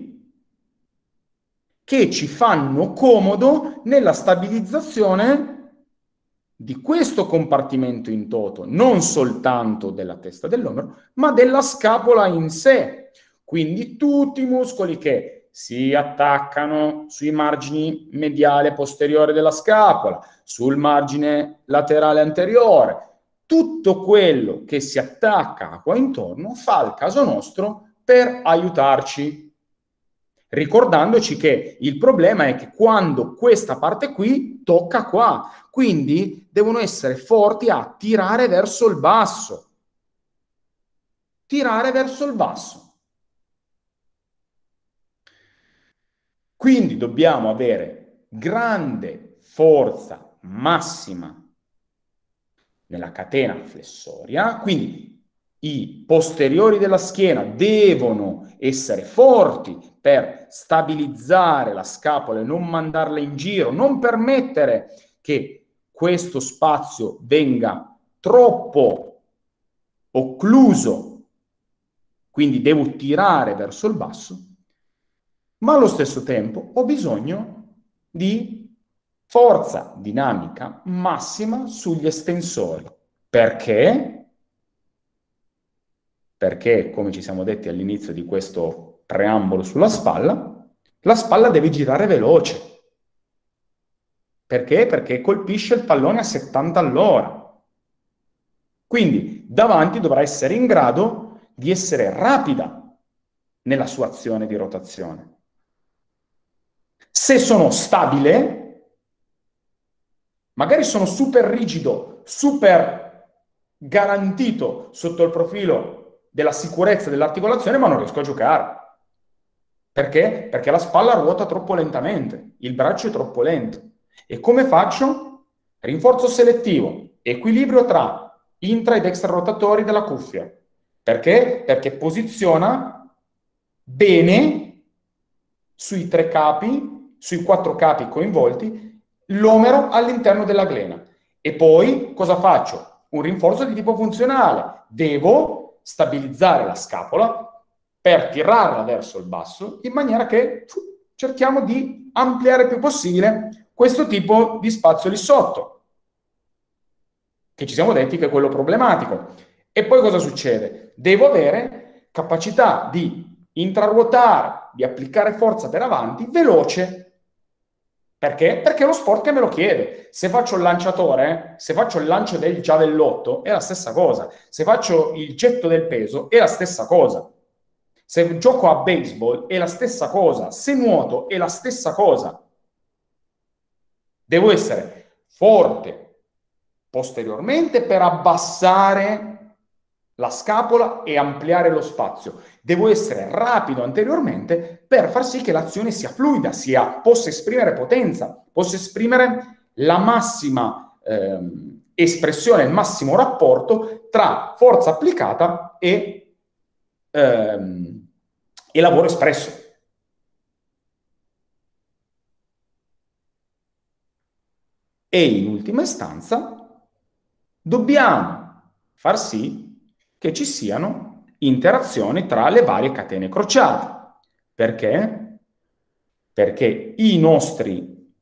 che ci fanno comodo nella stabilizzazione di questo compartimento in toto, non soltanto della testa dell'omero, ma della scapola in sé. Quindi tutti i muscoli che si attaccano sui margini mediale e posteriore della scapola, sul margine laterale anteriore, tutto quello che si attacca qua intorno fa il caso nostro per aiutarci. Ricordandoci che il problema è che quando questa parte qui tocca qua, quindi devono essere forti a tirare verso il basso. Tirare verso il basso. Quindi dobbiamo avere grande forza massima nella catena flessoria, quindi i posteriori della schiena devono essere forti per stabilizzare la scapola e non mandarla in giro, non permettere che questo spazio venga troppo occluso, quindi devo tirare verso il basso, ma allo stesso tempo ho bisogno di forza dinamica massima sugli estensori. Perché? Perché, come ci siamo detti all'inizio di questo preambolo sulla spalla, la spalla deve girare veloce. Perché? Perché colpisce il pallone a settanta all'ora. Quindi davanti dovrà essere in grado di essere rapida nella sua azione di rotazione. Se sono stabile, magari sono super rigido, super garantito sotto il profilo della sicurezza dell'articolazione, ma non riesco a giocare. Perché? Perché la spalla ruota troppo lentamente, il braccio è troppo lento. E come faccio? Rinforzo selettivo, equilibrio tra intra ed extra rotatori della cuffia. Perché? Perché posiziona bene sui tre capi, sui quattro capi coinvolti, l'omero all'interno della glena. E poi cosa faccio? Un rinforzo di tipo funzionale. Devo stabilizzare la scapola per tirarla verso il basso in maniera che fu, cerchiamo di ampliare il più possibile questo tipo di spazio lì sotto, che ci siamo detti che è quello problematico. E poi cosa succede? Devo avere capacità di intraruotare, di applicare forza per avanti veloce. Perché? Perché è lo sport che me lo chiede. Se faccio il lanciatore, se faccio il lancio del giavellotto, è la stessa cosa. Se faccio il getto del peso, è la stessa cosa. Se gioco a baseball, è la stessa cosa. Se nuoto, è la stessa cosa. Devo essere forte posteriormente per abbassare la scapola e ampliare lo spazio. Devo essere rapido anteriormente per far sì che l'azione sia fluida, sia, possa esprimere potenza, possa esprimere la massima ehm, espressione, il massimo rapporto tra forza applicata e, ehm, e lavoro espresso. E in ultima istanza dobbiamo far sì che ci siano interazioni tra le varie catene crociate. Perché? Perché i nostri,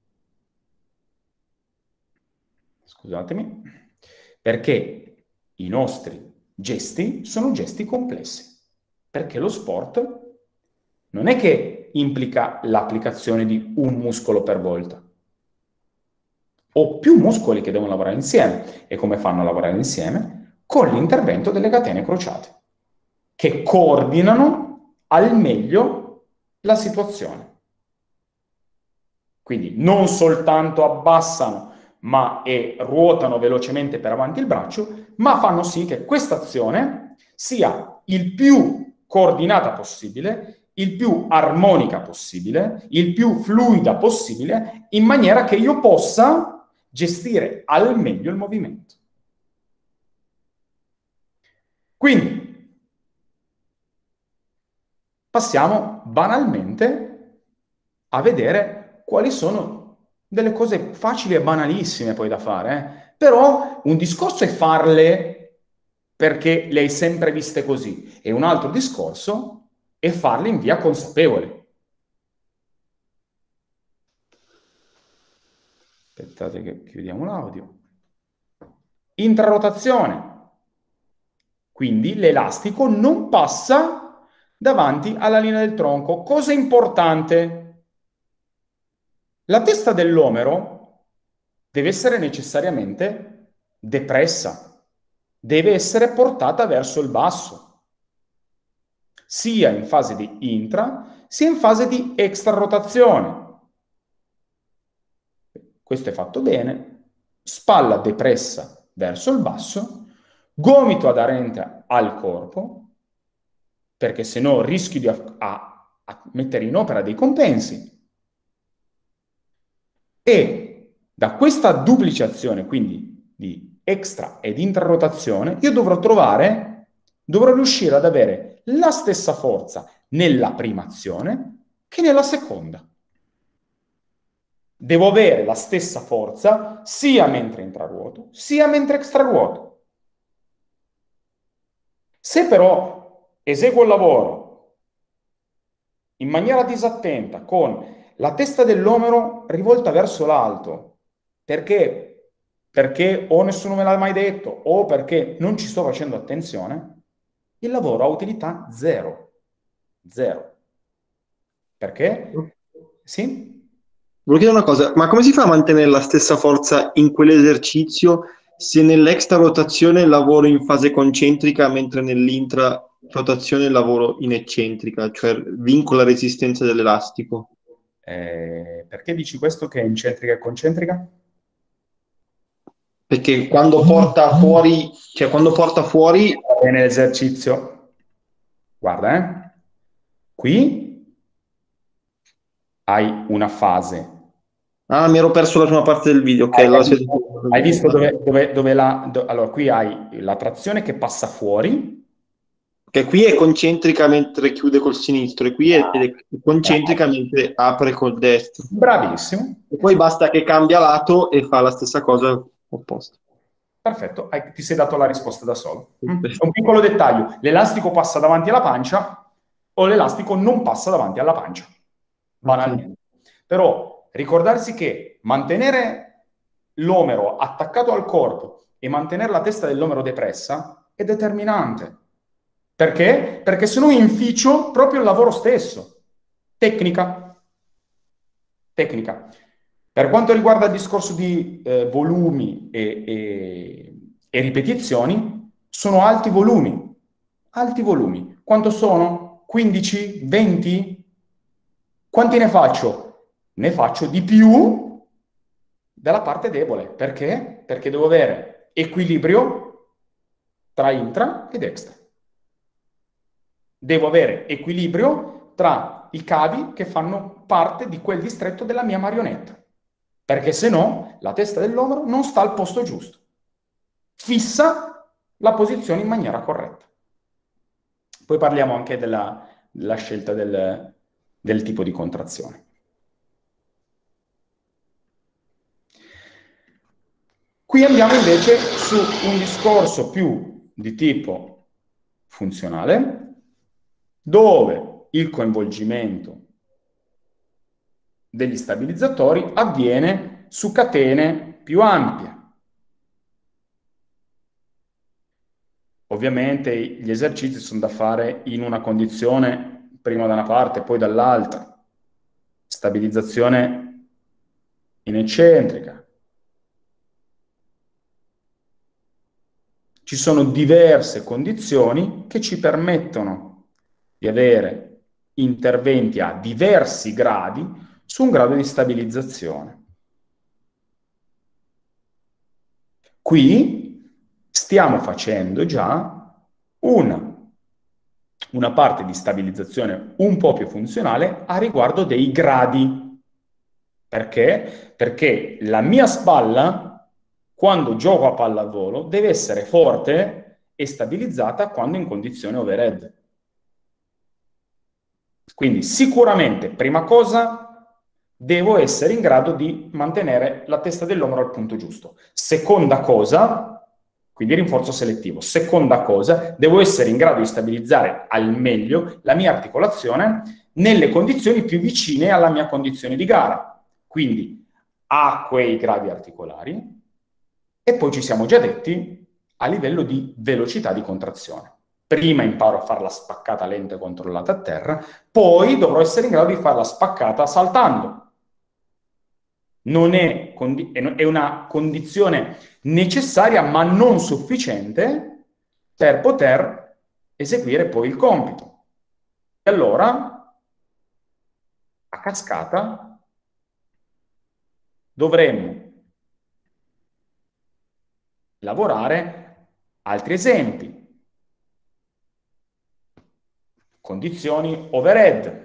scusatemi, perché i nostri gesti sono gesti complessi. Perché lo sport non è che implica l'applicazione di un muscolo per volta, o più muscoli che devono lavorare insieme. E come fanno a lavorare insieme? Con l'intervento delle catene crociate, che coordinano al meglio la situazione. Quindi non soltanto abbassano, ma e ruotano velocemente per avanti il braccio, ma fanno sì che questa azione sia il più coordinata possibile, il più armonica possibile, il più fluida possibile, in maniera che io possa gestire al meglio il movimento. Quindi passiamo banalmente a vedere quali sono delle cose facili e banalissime poi da fare, eh? Però un discorso è farle perché le hai sempre viste così, e un altro discorso è farle in via consapevole. Aspettate che chiudiamo l'audio. Intrarotazione. Quindi l'elastico non passa davanti alla linea del tronco. Cosa importante? La testa dell'omero deve essere necessariamente depressa, deve essere portata verso il basso, sia in fase di intra, sia in fase di extrarotazione. Questo è fatto bene, spalla depressa verso il basso, gomito aderente al corpo, perché se no rischio di a, a, a mettere in opera dei compensi. E da questa duplice azione, quindi di extra ed intrarotazione, io dovrò trovare dovrò riuscire ad avere la stessa forza nella prima azione che nella seconda. Devo avere la stessa forza sia mentre intraruoto, sia mentre extraruoto. Se però eseguo il lavoro in maniera disattenta, con la testa dell'omero rivolta verso l'alto, perché, perché o nessuno me l'ha mai detto, o perché non ci sto facendo attenzione, il lavoro ha utilità zero. Zero. Perché? Sì? Volevo chiedere una cosa, ma come si fa a mantenere la stessa forza in quell'esercizio se nell'extra rotazione lavoro in fase concentrica mentre nell'intra rotazione lavoro in eccentrica, cioè vinco la resistenza dell'elastico? Eh, perché dici questo che è incentrica e concentrica? Perché quando porta fuori, cioè quando porta fuori... Va bene l'esercizio. Guarda, eh. Qui hai una fase. Ah, mi ero perso la prima parte del video, ok. Hai, allora visto, siete- hai visto dove, dove, dove la... do- allora, qui hai la trazione che passa fuori. Che qui è concentrica mentre chiude col sinistro e qui è, è concentrica mentre apre col destro. Bravissimo. E poi basta che cambia lato e fa la stessa cosa opposta. Perfetto, hai- ti sei dato la risposta da solo. Mm. È un piccolo dettaglio. L'elastico passa davanti alla pancia o l'elastico non passa davanti alla pancia. Banalmente. Però ricordarsi che mantenere l'omero attaccato al corpo e mantenere la testa dell'omero depressa è determinante. Perché? Perché se no inficio proprio il lavoro stesso. Tecnica. Tecnica. Per quanto riguarda il discorso di eh, volumi e, e, e ripetizioni, sono alti volumi. Alti volumi. Quanto sono? quindici? venti? Quanti ne faccio? Ne faccio di più della parte debole. Perché? Perché devo avere equilibrio tra intra ed extra. Devo avere equilibrio tra i cavi che fanno parte di quel distretto della mia marionetta. Perché se no la testa dell'omero non sta al posto giusto. Fissa la posizione in maniera corretta. Poi parliamo anche della, della scelta del, del tipo di contrazione. Qui andiamo invece su un discorso più di tipo funzionale, dove il coinvolgimento degli stabilizzatori avviene su catene più ampie. Ovviamente gli esercizi sono da fare in una condizione prima da una parte, poi dall'altra. Stabilizzazione in eccentrica. Ci sono diverse condizioni che ci permettono di avere interventi a diversi gradi su un grado di stabilizzazione. Qui stiamo facendo già una, una parte di stabilizzazione un po' più funzionale a riguardo dei gradi. Perché? Perché la mia spalla, quando gioco a pallavolo, deve essere forte e stabilizzata quando in condizione overhead. Quindi sicuramente, prima cosa, devo essere in grado di mantenere la testa dell'omero al punto giusto. Seconda cosa, quindi rinforzo selettivo. Seconda cosa, devo essere in grado di stabilizzare al meglio la mia articolazione nelle condizioni più vicine alla mia condizione di gara. Quindi a quei gradi articolari e poi ci siamo già detti a livello di velocità di contrazione. Prima imparo a fare la spaccata lenta e controllata a terra, poi dovrò essere in grado di fare la spaccata saltando. Non è, è una condizione necessaria ma non sufficiente per poter eseguire poi il compito. E allora, a cascata, dovremmo lavorare altri esempi. Condizioni overhead.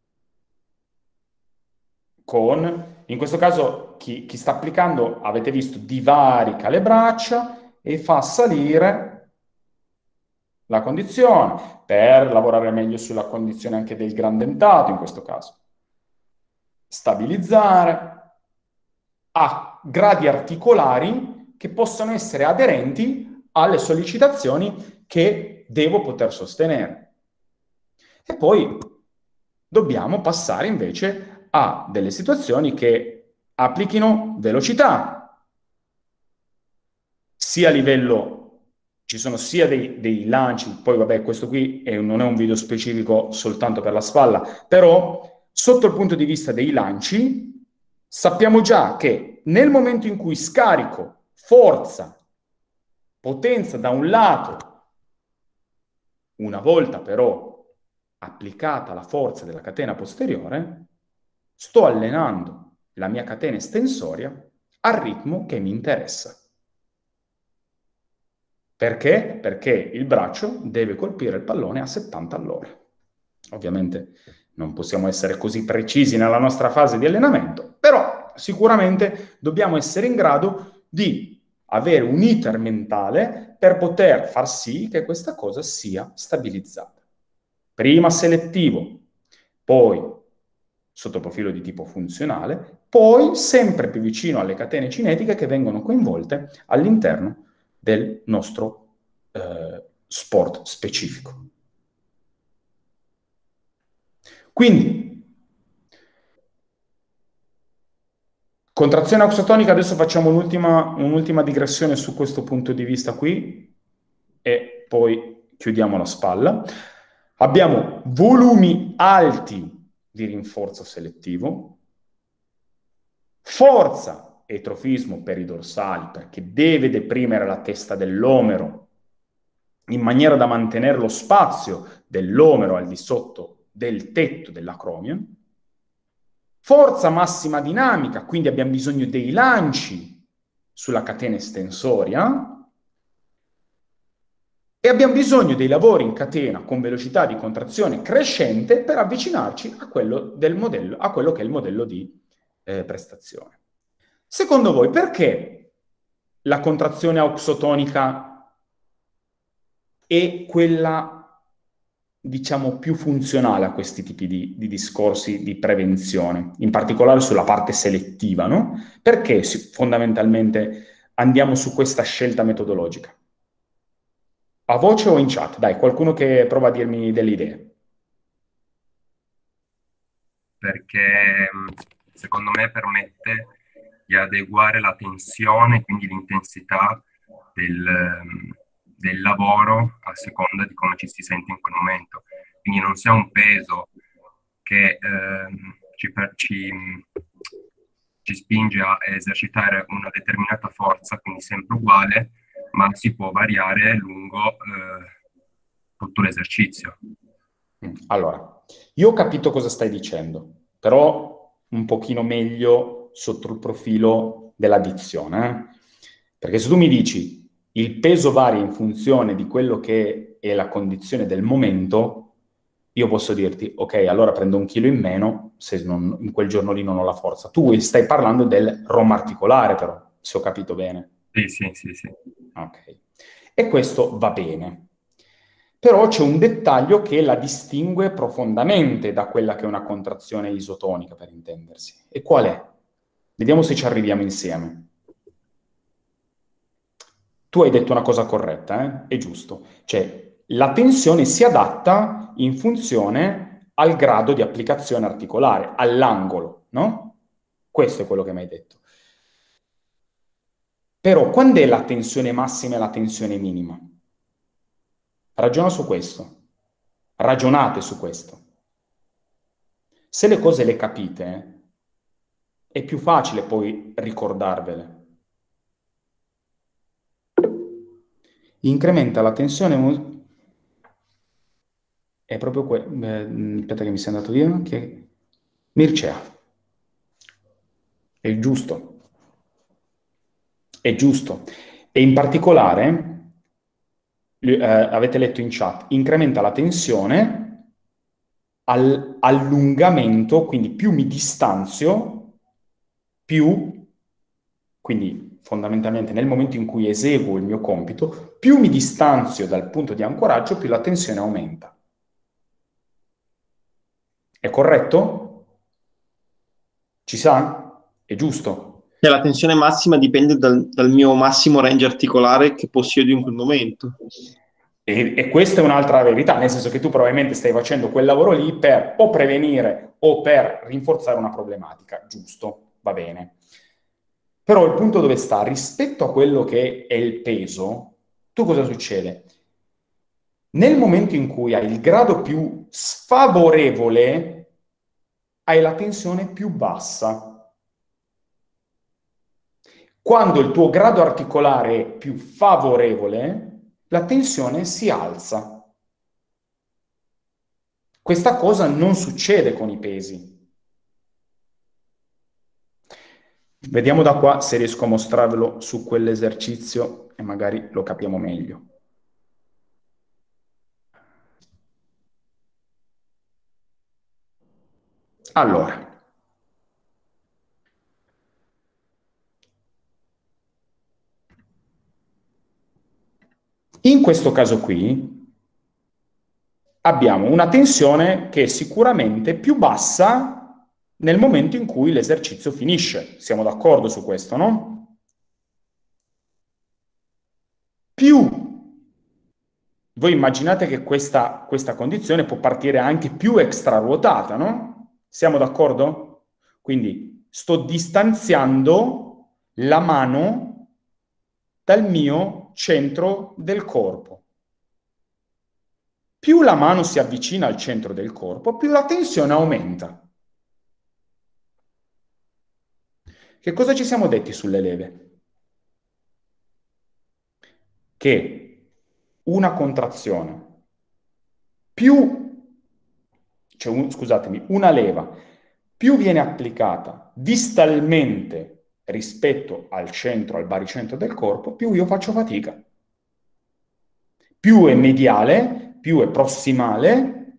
Con, in questo caso, chi, chi sta applicando, avete visto, divarica le braccia e fa salire la condizione, per lavorare meglio sulla condizione anche del gran dentato in questo caso. Stabilizzare a gradi articolari che possono essere aderenti alle sollecitazioni che devo poter sostenere. E poi dobbiamo passare invece a delle situazioni che applichino velocità, sia a livello, ci sono sia dei, dei lanci, poi vabbè questo qui è, non è un video specifico soltanto per la spalla, però sotto il punto di vista dei lanci sappiamo già che nel momento in cui scarico forza, potenza da un lato, una volta però applicata la forza della catena posteriore, sto allenando la mia catena estensoria al ritmo che mi interessa. Perché? Perché il braccio deve colpire il pallone a settanta all'ora. Ovviamente non possiamo essere così precisi nella nostra fase di allenamento, però sicuramente dobbiamo essere in grado di avere un iter mentale per poter far sì che questa cosa sia stabilizzata. Prima selettivo, poi sotto profilo di tipo funzionale, poi sempre più vicino alle catene cinetiche che vengono coinvolte all'interno del nostro eh, sport specifico. Quindi, contrazione oxotonica, adesso facciamo un'ultima, un'ultima digressione su questo punto di vista qui e poi chiudiamo la spalla. Abbiamo volumi alti di rinforzo selettivo, forza e trofismo per i dorsali, perché deve deprimere la testa dell'omero in maniera da mantenere lo spazio dell'omero al di sotto del tetto dell'acromion. Forza massima dinamica, quindi abbiamo bisogno dei lanci sulla catena estensoria e abbiamo bisogno dei lavori in catena con velocità di contrazione crescente per avvicinarci a quello del modello, a quello che è il modello di eh, prestazione. Secondo voi, perché la contrazione auxotonica è quella, diciamo, più funzionale a questi tipi di, di discorsi di prevenzione, in particolare sulla parte selettiva, no? Perché fondamentalmente andiamo su questa scelta metodologica? A voce o in chat? Dai, qualcuno che prova a dirmi delle idee. Perché secondo me permette di adeguare la tensione, quindi l'intensità del, del lavoro a seconda di come ci si sente in quel momento. Quindi non sia un peso che ehm, ci, ci, ci spinge a esercitare una determinata forza, quindi sempre uguale, ma si può variare lungo eh, tutto l'esercizio. Allora, io ho capito cosa stai dicendo, però un pochino meglio sotto il profilo dell'addizione. Eh? Perché se tu mi dici il peso varia in funzione di quello che è la condizione del momento, io posso dirti, ok, allora prendo un chilo in meno se non, in quel giorno lì non ho la forza. Tu stai parlando del ROM articolare, però, se ho capito bene. Sì, sì, sì, sì. Ok. E questo va bene. Però c'è un dettaglio che la distingue profondamente da quella che è una contrazione isotonica, per intendersi. E qual è? Vediamo se ci arriviamo insieme. Tu hai detto una cosa corretta, eh? È giusto. Cioè, la tensione si adatta in funzione al grado di applicazione articolare, all'angolo, no? Questo è quello che mi hai detto. Però, quando è la tensione massima e la tensione minima? Ragiona su questo. Ragionate su questo. Se le cose le capite, è più facile poi ricordarvele. Incrementa la tensione... È proprio quello... Aspetta che mi sia andato via. Che... Mircea. È giusto. È giusto. E in particolare, eh, avete letto in chat, incrementa la tensione al allungamento, quindi più mi distanzio, più Quindi fondamentalmente nel momento in cui eseguo il mio compito, più mi distanzio dal punto di ancoraggio, più la tensione aumenta. È corretto? Ci sa? È giusto? E la tensione massima dipende dal, dal mio massimo range articolare che possiedo in quel momento. E, e questa è un'altra verità, nel senso che tu probabilmente stai facendo quel lavoro lì per o prevenire o per rinforzare una problematica. Giusto, va bene. Però il punto dove sta? Rispetto a quello che è il peso, tu cosa succede? Nel momento in cui hai il grado più sfavorevole, hai la tensione più bassa. Quando il tuo grado articolare è più favorevole, la tensione si alza. Questa cosa non succede con i pesi. Vediamo da qua se riesco a mostrarvelo su quell'esercizio e magari lo capiamo meglio. Allora, in questo caso qui abbiamo una tensione che è sicuramente più bassa nel momento in cui l'esercizio finisce. Siamo d'accordo su questo, no? Più, voi immaginate che questa, questa condizione può partire anche più extraruotata, no? Siamo d'accordo? Quindi sto distanziando la mano dal mio centro del corpo. Più la mano si avvicina al centro del corpo, più la tensione aumenta. Che cosa ci siamo detti sulle leve? Che una contrazione più, cioè un, scusatemi, una leva più viene applicata distalmente rispetto al centro, al baricentro del corpo, più io faccio fatica. Più è mediale, più è prossimale,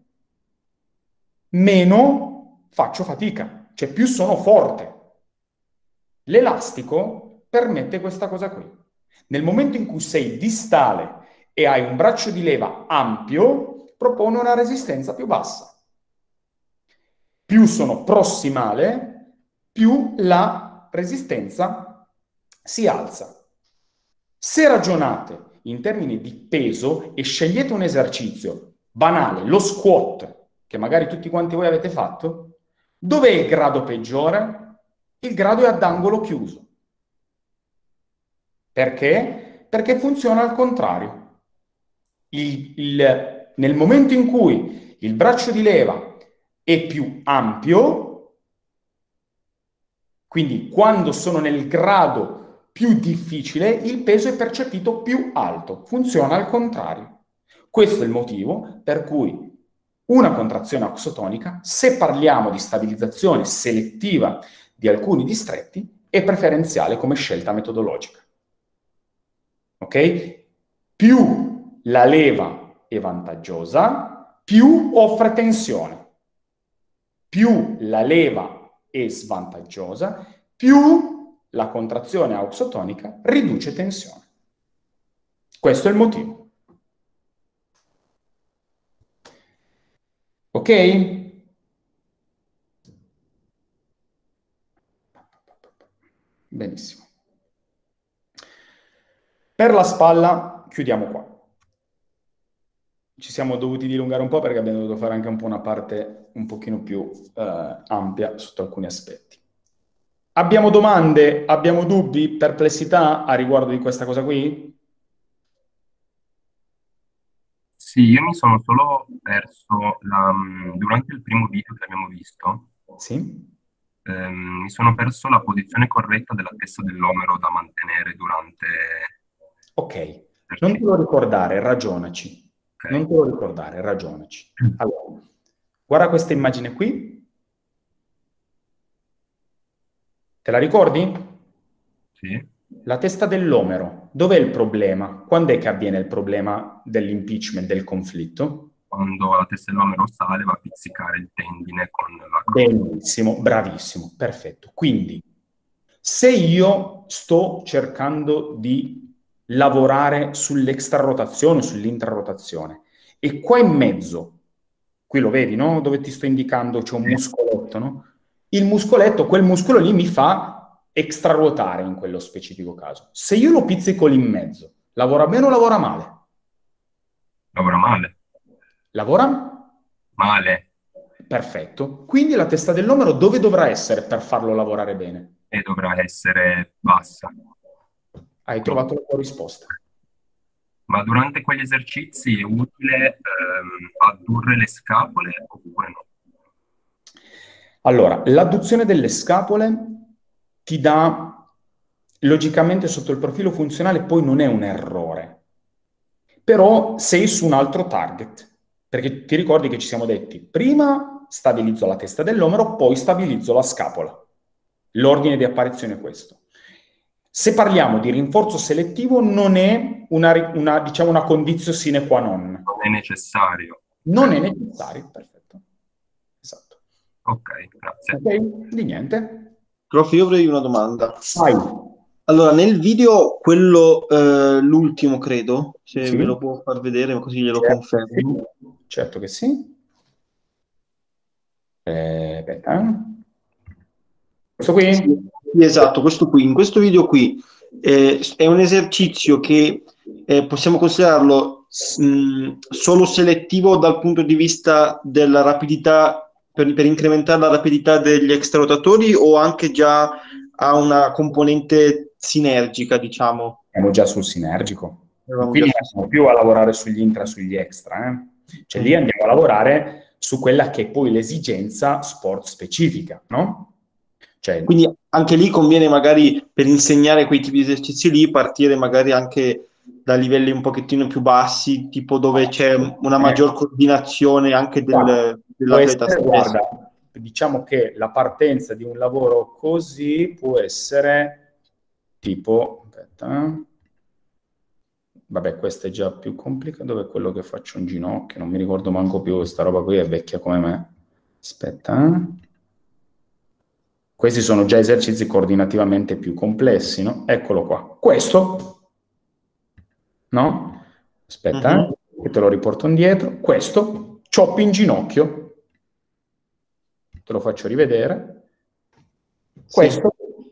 meno faccio fatica, cioè più sono forte. L'elastico permette questa cosa qui. Nel momento in cui sei distale e hai un braccio di leva ampio, propone una resistenza più bassa. Più sono prossimale, più la resistenza si alza. Se ragionate in termini di peso e scegliete un esercizio banale, lo squat, che magari tutti quanti voi avete fatto, dov'è il grado peggiore? Il grado è ad angolo chiuso. Perché? Perché funziona al contrario. Il, il, nel momento in cui il braccio di leva è più ampio, quindi quando sono nel grado più difficile, il peso è percepito più alto. Funziona al contrario. Questo è il motivo per cui una contrazione oxotonica, se parliamo di stabilizzazione selettiva di alcuni distretti, è preferenziale come scelta metodologica. Ok? Più la leva è vantaggiosa, più offre tensione. Più la leva è svantaggiosa, più la contrazione oxotonica riduce tensione. Questo è il motivo. Ok? Benissimo. Per la spalla chiudiamo qua. Ci siamo dovuti dilungare un po' perché abbiamo dovuto fare anche un po' una parte un pochino più eh, ampia sotto alcuni aspetti. Abbiamo domande, abbiamo dubbi, perplessità a riguardo di questa cosa qui? Sì, io mi sono solo perso la, durante il primo video che abbiamo visto, Sì. ehm, mi sono perso la posizione corretta della testa dell'omero da mantenere durante... Ok, non te lo ricordare, ragionaci. Ok. Non te lo ricordare, ragionaci. Allora, guarda questa immagine qui. Te la ricordi? Sì. La testa dell'omero. Dov'è il problema? Quando è che avviene il problema dell'impeachment, del conflitto? Quando la testa dell'omero sale va a pizzicare il tendine con la croce. Benissimo, bravissimo, perfetto. Quindi, Se io sto cercando di lavorare sull'extrarotazione o sull'intrarotazione e qua in mezzo, qui lo vedi, no? Dove ti sto indicando c'è un muscoletto, no? Il muscoletto, quel muscolo lì mi fa extraruotare in quello specifico caso. Se io lo pizzico lì in mezzo, lavora bene o lavora male? Lavora male. Lavora? Male. Perfetto. Quindi la testa dell'omero dove dovrà essere per farlo lavorare bene? E dovrà essere bassa. Hai trovato la tua risposta. Ma durante quegli esercizi è utile ehm, addurre le scapole oppure no? Allora, l'adduzione delle scapole ti dà, logicamente sotto il profilo funzionale, poi non è un errore, però sei su un altro target, perché ti ricordi che ci siamo detti, prima stabilizzo la testa dell'omero, poi stabilizzo la scapola. L'ordine di apparizione è questo. Se parliamo di rinforzo selettivo, non è una, una, diciamo, una condizio sine qua non. Non è necessario. Non è necessario, perfetto. Esatto. Ok, grazie. Ok, di niente. Prof, io avrei una domanda. Vai. Allora, nel video, quello, eh, l'ultimo credo, se Sì. me lo può far vedere, così glielo Certo, confermo. sì. Certo che sì. Eh, aspetta, eh. Questo qui? Sì, esatto, questo qui. In questo video qui eh, è un esercizio che eh, possiamo considerarlo mh, solo selettivo dal punto di vista della rapidità, per, per incrementare la rapidità degli extrarotatori, o anche già ha una componente sinergica, diciamo? Siamo già sul sinergico. Eravamo Quindi già non sul- siamo più a lavorare sugli intra, sugli extra. Eh? Cioè lì andiamo a lavorare su quella che è poi l'esigenza sport specifica, no? Cioè, Quindi anche lì conviene magari, per insegnare quei tipi di esercizi lì, partire magari anche da livelli un pochettino più bassi, tipo dove c'è una maggior coordinazione anche del, può dell'atleta essere, stesso. guarda, diciamo che la partenza di un lavoro così può essere tipo, aspetta, eh. Vabbè, questo è già più complicato, dove è quello che faccio un ginocchio, non mi ricordo manco più, questa roba qui è vecchia come me. Aspetta, eh. Questi sono già esercizi coordinativamente più complessi, no? Eccolo qua. Questo, no? Aspetta, Mhm. eh, che te lo riporto indietro. Questo, chop in ginocchio. Te lo faccio rivedere. Questo.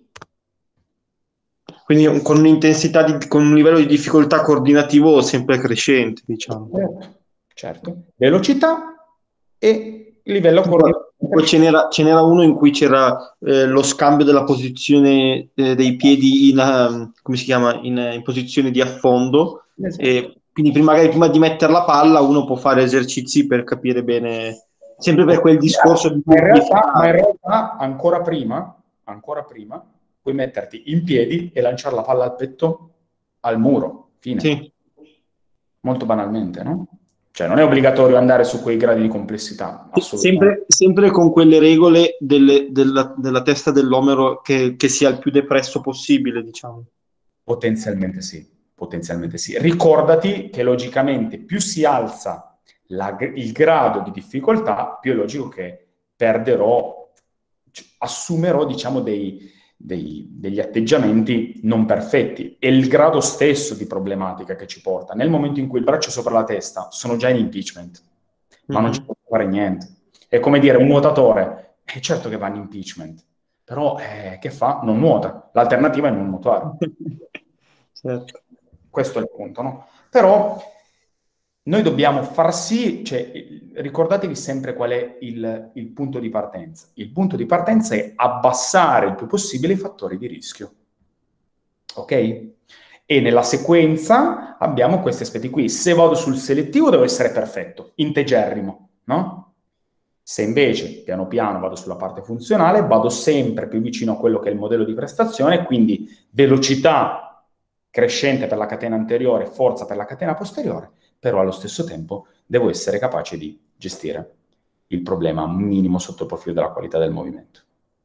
Quindi un- con un'intensità, di, con un livello di difficoltà coordinativo sempre crescente, diciamo. Certo, certo. Velocità e livello coordinativo. Poi ce n'era, ce n'era uno in cui c'era eh, lo scambio della posizione eh, dei piedi in, um, come si chiama? In, in posizione di affondo. Esatto. E quindi prima, magari prima di mettere la palla uno può fare esercizi per capire bene, sempre per quel discorso di Ma in realtà, ma in realtà ancora prima, ancora prima, puoi metterti in piedi e lanciare la palla al petto al muro. Fine. Sì. Molto banalmente, no? Cioè non è obbligatorio andare su quei gradi di complessità, assolutamente. Sempre, sempre con quelle regole delle- della, della testa dell'omero che, che sia il più depresso possibile, diciamo. Potenzialmente sì, potenzialmente sì. Ricordati che logicamente più si alza la- il grado di difficoltà, più è logico che perderò, cioè, assumerò, diciamo, dei, dei- degli atteggiamenti non perfetti. È il grado stesso di problematica che ci porta. Nel momento in cui il braccio è sopra la testa, sono già in impeachment, ma non ci Mhm. posso fare niente. È come dire, un nuotatore, è certo che va in impeachment, però eh, che fa? Non nuota. L'alternativa è non nuotare. Certo. Questo è il punto, no? Però noi dobbiamo far sì, cioè, ricordatevi sempre qual è il, il punto di partenza. Il punto di partenza è abbassare il più possibile i fattori di rischio. Ok? E nella sequenza abbiamo questi aspetti qui. Se vado sul selettivo devo essere perfetto, integerrimo, no? Se invece piano piano vado sulla parte funzionale, vado sempre più vicino a quello che è il modello di prestazione, quindi velocità crescente per la catena anteriore, forza per la catena posteriore, però allo stesso tempo devo essere capace di gestire il problema minimo sotto il profilo della qualità del movimento.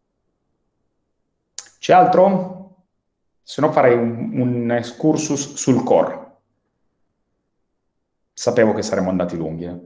C'è altro? Se no farei un, un excursus sul core. Sapevo che saremmo andati lunghi, eh?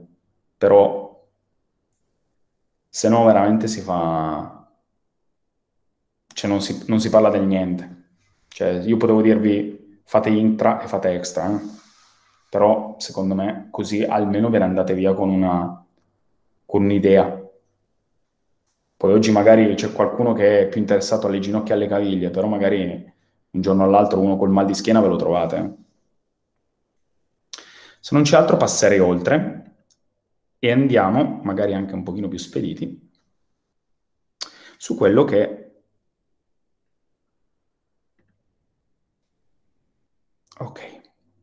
Però se no veramente si fa, cioè non si, non si parla del niente. Cioè, io potevo dirvi fate intra e fate extra, eh? Però secondo me così almeno ve ne andate via con una con un'idea. Poi oggi magari c'è qualcuno che è più interessato alle ginocchia e alle caviglie, però magari un giorno all'altro uno col mal di schiena ve lo trovate. Eh? Se non c'è altro passerei oltre e andiamo, magari anche un pochino più spediti, su quello che... Ok.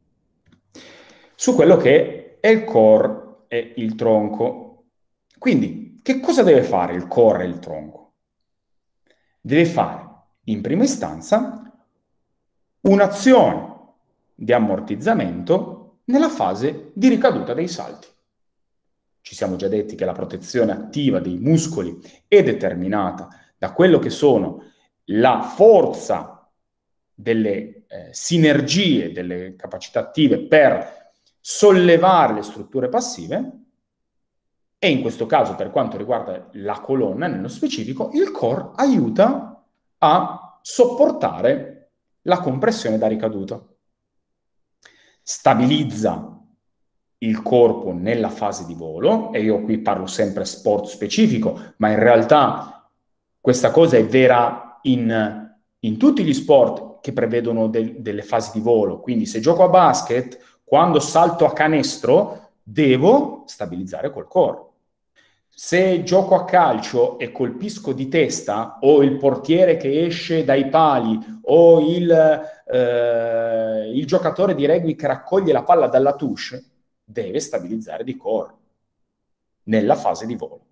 Su quello che è il core e il tronco. Quindi, che cosa deve fare il core e il tronco? Deve fare, in prima istanza, un'azione di ammortizzamento nella fase di ricaduta dei salti. Ci siamo già detti che la protezione attiva dei muscoli è determinata da quello che sono la forza delle eh, sinergie, delle capacità attive per sollevare le strutture passive, e in questo caso, per quanto riguarda la colonna, nello specifico, il core aiuta a sopportare la compressione da ricaduta. Stabilizza il corpo nella fase di volo, e io qui parlo sempre sport specifico, ma in realtà questa cosa è vera in, in tutti gli sport che prevedono del, delle fasi di volo. Quindi se gioco a basket, quando salto a canestro, devo stabilizzare col core. Se gioco a calcio e colpisco di testa, o il portiere che esce dai pali, o il, eh, il giocatore di rugby che raccoglie la palla dalla touche, deve stabilizzare di core nella fase di volo.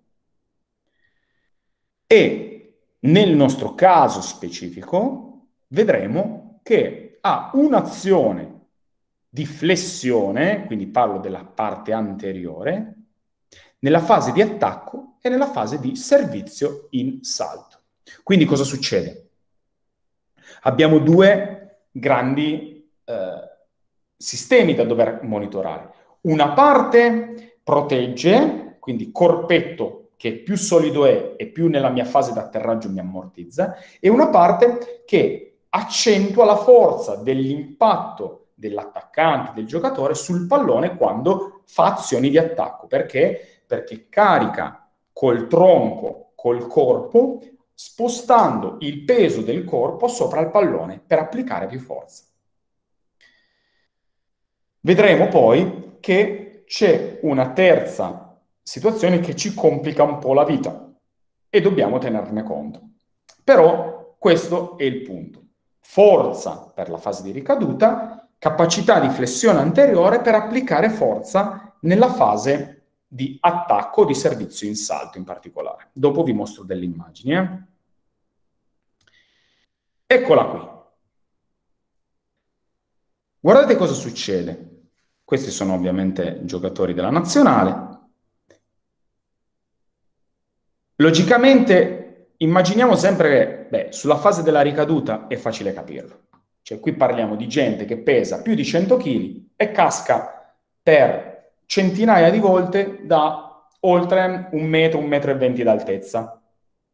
E nel nostro caso specifico vedremo che ha un'azione di flessione, quindi parlo della parte anteriore, nella fase di attacco e nella fase di servizio in salto. Quindi cosa succede? Abbiamo due grandi eh, sistemi da dover monitorare. Una parte protegge, quindi corpetto che più solido è e più nella mia fase d'atterraggio mi ammortizza, e una parte che accentua la forza dell'impatto dell'attaccante, del giocatore sul pallone quando fa azioni di attacco. Perché? Perché carica col tronco, col corpo, spostando il peso del corpo sopra il pallone per applicare più forza. Vedremo poi che c'è una terza situazione che ci complica un po' la vita e dobbiamo tenerne conto. Però questo è il punto. Forza per la fase di ricaduta, capacità di flessione anteriore per applicare forza nella fase di attacco o di servizio in salto in particolare. Dopo vi mostro delle immagini. Eh? Eccola qui. Guardate cosa succede. Questi sono ovviamente giocatori della nazionale. Logicamente immaginiamo sempre che beh, sulla fase della ricaduta è facile capirlo. Cioè qui parliamo di gente che pesa più di cento chili e casca per centinaia di volte da oltre un metro, un metro e venti d'altezza.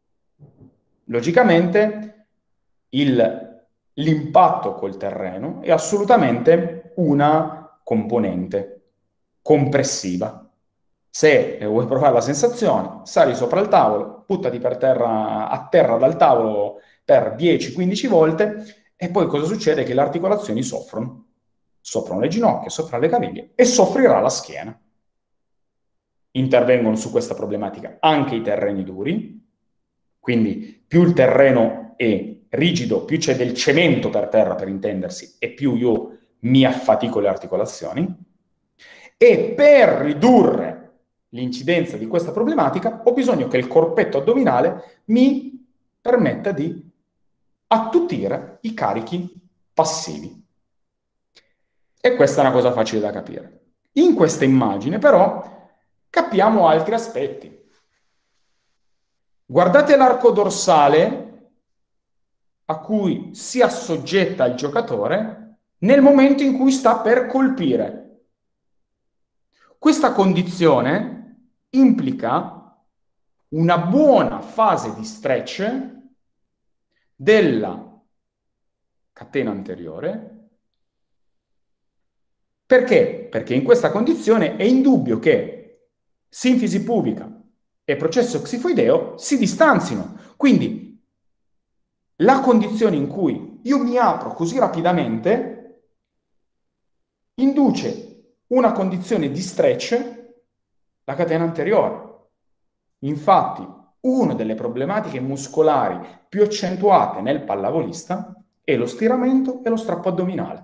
Logicamente il, l'impatto col terreno è assolutamente una componente compressiva. Se vuoi provare la sensazione, sali sopra il tavolo, buttati per terra, a terra dal tavolo per dieci quindici volte, e poi cosa succede? Che le articolazioni soffrono. Soffrono le ginocchia, soffrono le caviglie e soffrirà la schiena. Intervengono su questa problematica anche i terreni duri, quindi più il terreno è rigido, più c'è del cemento per terra, per intendersi, e più io mi affatico le articolazioni. E per ridurre l'incidenza di questa problematica ho bisogno che il corpetto addominale mi permetta di attutire i carichi passivi. E questa è una cosa facile da capire. In questa immagine però capiamo altri aspetti. Guardate l'arco dorsale a cui si assoggetta il giocatore nel momento in cui sta per colpire. Questa condizione implica una buona fase di stretch della catena anteriore. Perché? Perché in questa condizione è indubbio che sinfisi pubica e processo xifoideo si distanzino. Quindi la condizione in cui io mi apro così rapidamente induce una condizione di stretch la catena anteriore. Infatti, una delle problematiche muscolari più accentuate nel pallavolista è lo stiramento e lo strappo addominale.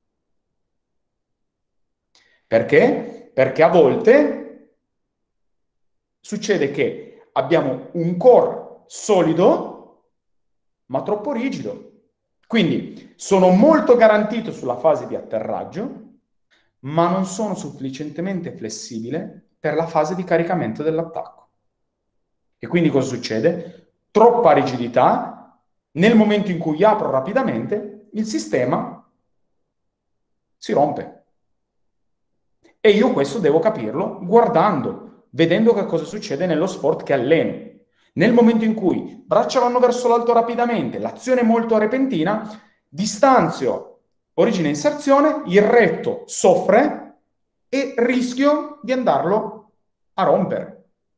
Perché? Perché a volte succede che abbiamo un core solido, ma troppo rigido. Quindi sono molto garantito sulla fase di atterraggio, ma non sono sufficientemente flessibile per la fase di caricamento dell'attacco. E quindi cosa succede? Troppa rigidità, nel momento in cui apro rapidamente, il sistema si rompe. E io questo devo capirlo guardando, vedendo che cosa succede nello sport che alleno. Nel momento in cui braccia vanno verso l'alto rapidamente, l'azione è molto repentina, distanzio, origine e inserzione, il retto soffre e rischio di andarlo a rompere.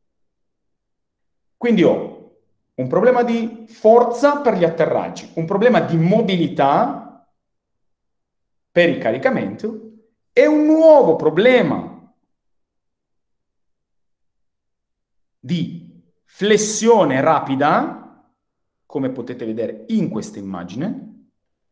Quindi ho un problema di forza per gli atterraggi, un problema di mobilità per il caricamento e un nuovo problema di flessione rapida, come potete vedere in questa immagine,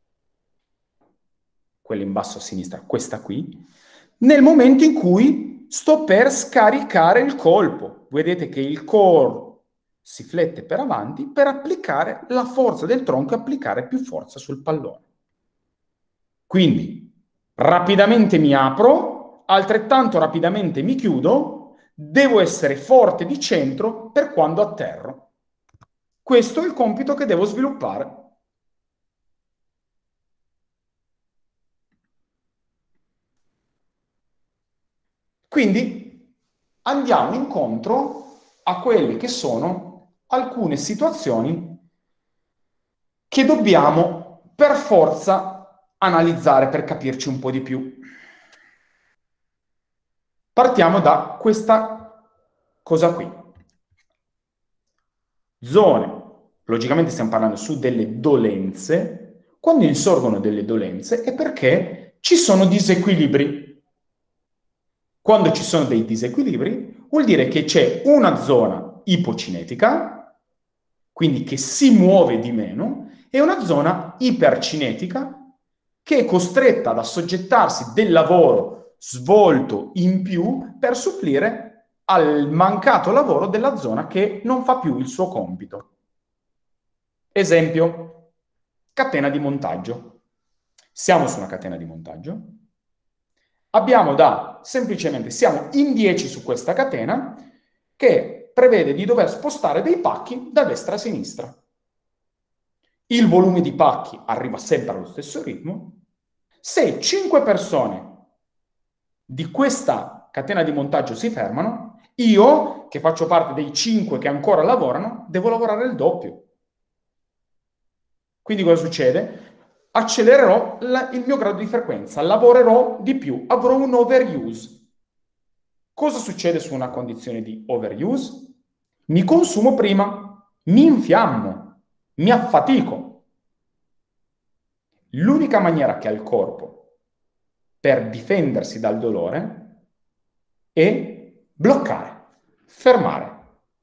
quella in basso a sinistra, questa qui, nel momento in cui sto per scaricare il colpo. Vedete che il core si flette per avanti per applicare la forza del tronco e applicare più forza sul pallone. Quindi rapidamente mi apro, altrettanto rapidamente mi chiudo, devo essere forte di centro per quando atterro. Questo è il compito che devo sviluppare. Quindi andiamo incontro a quelle che sono alcune situazioni che dobbiamo per forza analizzare per capirci un po' di più. Partiamo da questa cosa qui. Zone, logicamente stiamo parlando su delle dolenze. Quando insorgono delle dolenze è perché ci sono disequilibri. Quando ci sono dei disequilibri vuol dire che c'è una zona ipocinetica, quindi che si muove di meno, e una zona ipercinetica che è costretta ad assoggettarsi del lavoro svolto in più per supplire al mancato lavoro della zona che non fa più il suo compito. Esempio, catena di montaggio. Siamo su una catena di montaggio. Abbiamo da, semplicemente, siamo in dieci su questa catena che prevede di dover spostare dei pacchi da destra a sinistra. Il volume di pacchi arriva sempre allo stesso ritmo. Se cinque persone di questa catena di montaggio si fermano, io, che faccio parte dei cinque che ancora lavorano, devo lavorare il doppio. Quindi cosa succede? Accelererò la, il mio grado di frequenza, lavorerò di più, avrò un overuse. Cosa succede su una condizione di overuse? Mi consumo prima, mi infiammo, mi affatico. L'unica maniera che ha il corpo per difendersi dal dolore è bloccare, fermare.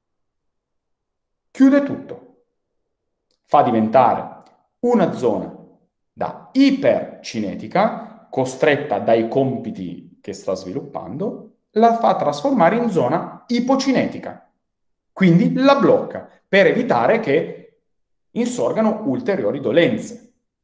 Chiude tutto. Fa diventare una zona da ipercinetica, costretta dai compiti che sta sviluppando, la fa trasformare in zona ipocinetica. Quindi la blocca per evitare che insorgano ulteriori dolenze.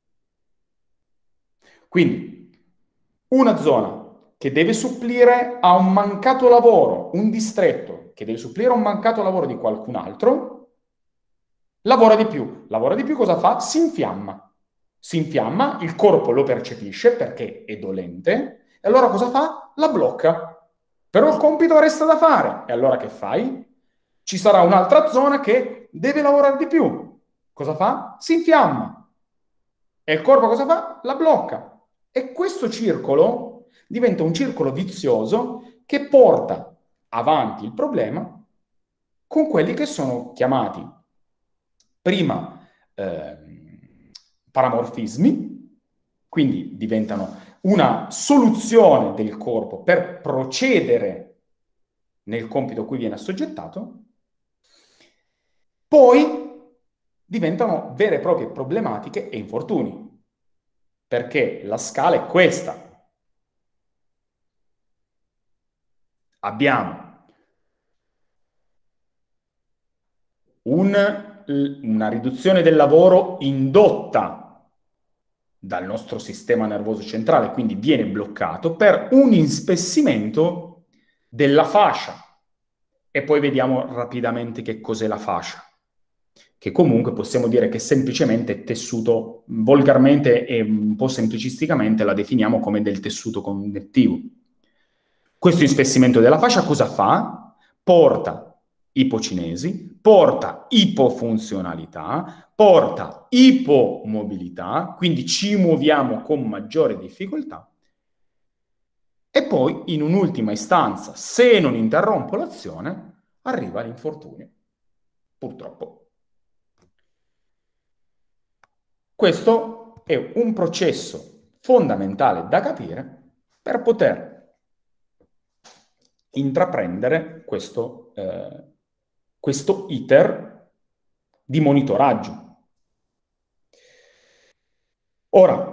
Quindi una zona che deve supplire a un mancato lavoro, un distretto, che deve supplire a un mancato lavoro di qualcun altro, lavora di più. Lavora di più cosa fa? Si infiamma. Si infiamma, il corpo lo percepisce perché è dolente, e allora cosa fa? La blocca. Però il compito resta da fare. E allora che fai? Ci sarà un'altra zona che deve lavorare di più. cosa fa? Si infiamma. E il corpo cosa fa? La blocca. E questo circolo diventa un circolo vizioso che porta avanti il problema con quelli che sono chiamati prima eh, paramorfismi, quindi diventano una soluzione del corpo per procedere nel compito a cui viene assoggettato, poi diventano vere e proprie problematiche e infortuni, perché la scala è questa. Abbiamo un, una riduzione del lavoro indotta dal nostro sistema nervoso centrale, quindi viene bloccato per un ispessimento della fascia. E poi vediamo rapidamente che cos'è la fascia, che comunque possiamo dire che semplicemente tessuto, volgarmente e un po' semplicisticamente la definiamo come del tessuto connettivo. Questo ispessimento della fascia cosa fa? Porta ipocinesi, porta ipofunzionalità, porta ipomobilità, quindi ci muoviamo con maggiore difficoltà, e poi in un'ultima istanza, se non interrompo l'azione, arriva l'infortunio, purtroppo. Questo è un processo fondamentale da capire per poter intraprendere questo, eh, questo iter di monitoraggio. Ora,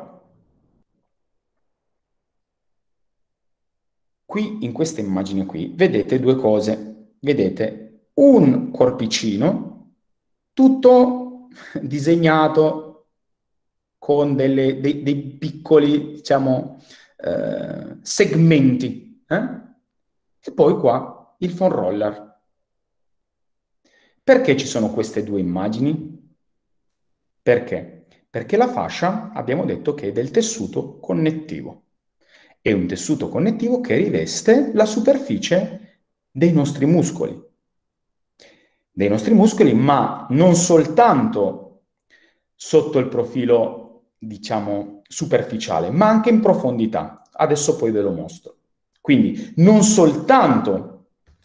qui in questa immagine qui vedete due cose. Vedete un corpicino tutto disegnato con delle, dei, dei piccoli, diciamo, eh, segmenti. Eh? E poi qua il foam roller. Perché ci sono queste due immagini? Perché? Perché la fascia abbiamo detto che è del tessuto connettivo. È un tessuto connettivo che riveste la superficie dei nostri muscoli. Dei nostri muscoli, ma non soltanto sotto il profilo, diciamo, superficiale, ma anche in profondità. Adesso poi ve lo mostro. Quindi non soltanto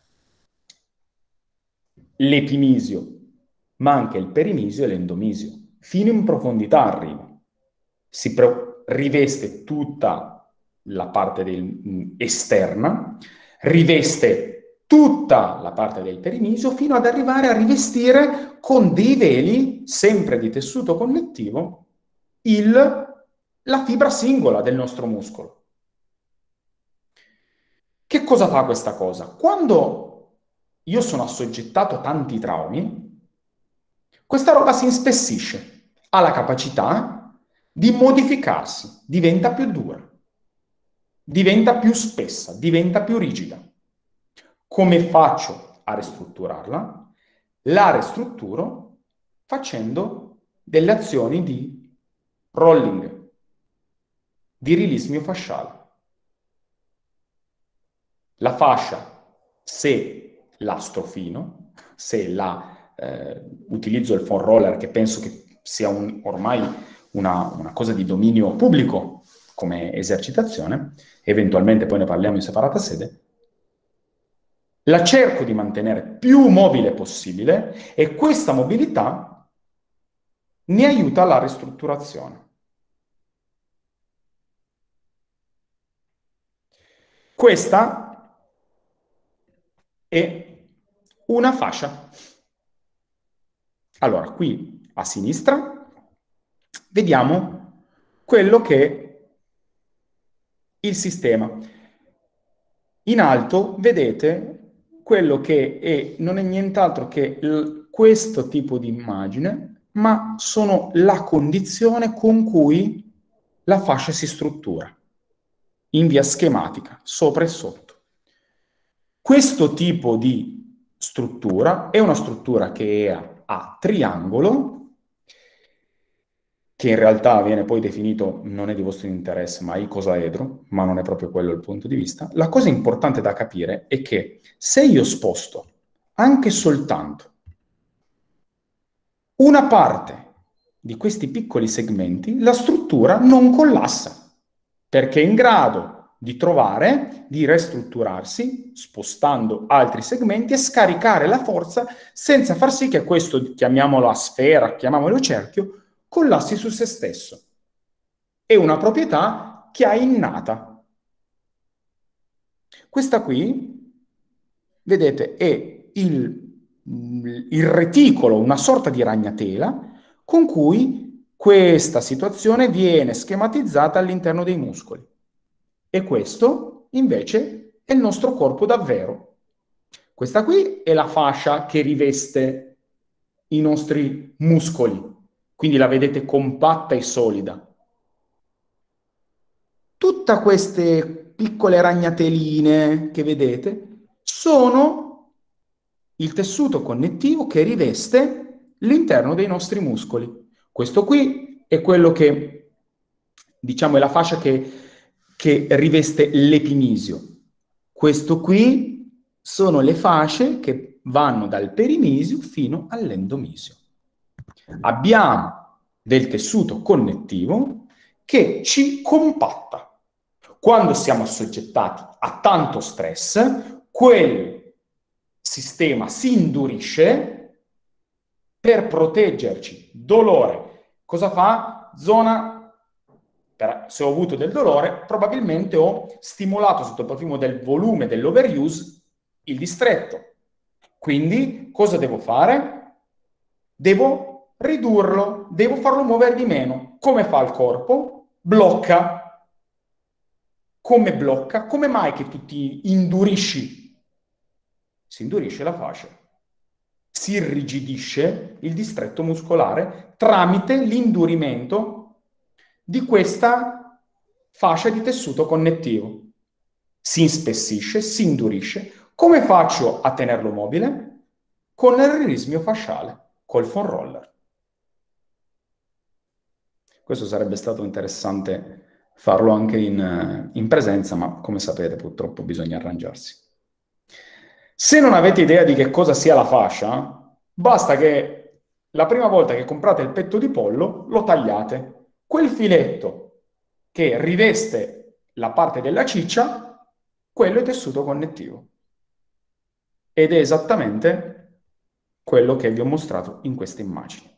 l'epimisio, ma anche il perimisio e l'endomisio. Fino in profondità arriva. Si riveste tutta la parte del, esterna, riveste tutta la parte del perimisio fino ad arrivare a rivestire con dei veli, sempre di tessuto connettivo, il, la fibra singola del nostro muscolo. Che cosa fa questa cosa? Quando io sono assoggettato a tanti traumi, questa roba si inspessisce, ha la capacità di modificarsi, diventa più dura, diventa più spessa, diventa più rigida. Come faccio a ristrutturarla? La ristrutturo facendo delle azioni di rolling, di release miofasciale. La fascia, se la strofino, se la eh, utilizzo il foam roller, che penso che sia un, ormai una, una cosa di dominio pubblico come esercitazione, eventualmente poi ne parliamo in separata sede, la cerco di mantenere più mobile possibile e questa mobilità ne aiuta alla ristrutturazione. Questa è una fascia. Allora, qui a sinistra vediamo quello che è il sistema. In alto vedete quello che è, non è nient'altro che l- questo tipo di immagine, ma sono la condizione con cui la fascia si struttura, in via schematica, sopra e sotto. Questo tipo di struttura è una struttura che è a triangolo, che in realtà viene poi definito, non è di vostro interesse, ma icosaedro, ma non è proprio quello il punto di vista. La cosa importante da capire è che se io sposto anche soltanto una parte di questi piccoli segmenti, la struttura non collassa, perché è in grado di trovare, di ristrutturarsi, spostando altri segmenti e scaricare la forza senza far sì che questo, chiamiamolo a sfera, chiamiamolo cerchio, collassi su se stesso. È una proprietà che ha innata. Questa qui, vedete, è il, il reticolo, una sorta di ragnatela, con cui questa situazione viene schematizzata all'interno dei muscoli. E questo, invece, è il nostro corpo davvero. Questa qui è la fascia che riveste i nostri muscoli, quindi la vedete compatta e solida. Tutte queste piccole ragnateline che vedete sono il tessuto connettivo che riveste l'interno dei nostri muscoli. Questo qui è quello che, diciamo, è la fascia che, che riveste l'epimisio. Questo qui sono le fasce che vanno dal perimisio fino all'endomisio. Abbiamo del tessuto connettivo che ci compatta. Quando siamo assoggettati a tanto stress, quel sistema si indurisce per proteggerci. Dolore. Cosa fa? Zona, per, se ho avuto del dolore, probabilmente ho stimolato sotto il profilo del volume, dell'overuse, il distretto. Quindi cosa devo fare? Devo ridurlo, devo farlo muovere di meno. Come fa il corpo? Blocca. Come blocca? Come mai che tu ti indurisci? Si indurisce la fascia. Si irrigidisce il distretto muscolare tramite l'indurimento di questa fascia di tessuto connettivo. Si inspessisce, si indurisce. Come faccio a tenerlo mobile? Con il rirismio fasciale, col foam roller. Questo sarebbe stato interessante farlo anche in, in presenza, ma come sapete purtroppo bisogna arrangiarsi. Se non avete idea di che cosa sia la fascia, basta che la prima volta che comprate il petto di pollo lo tagliate. Quel filetto che riveste la parte della ciccia, quello è tessuto connettivo. Ed è esattamente quello che vi ho mostrato in queste immagini.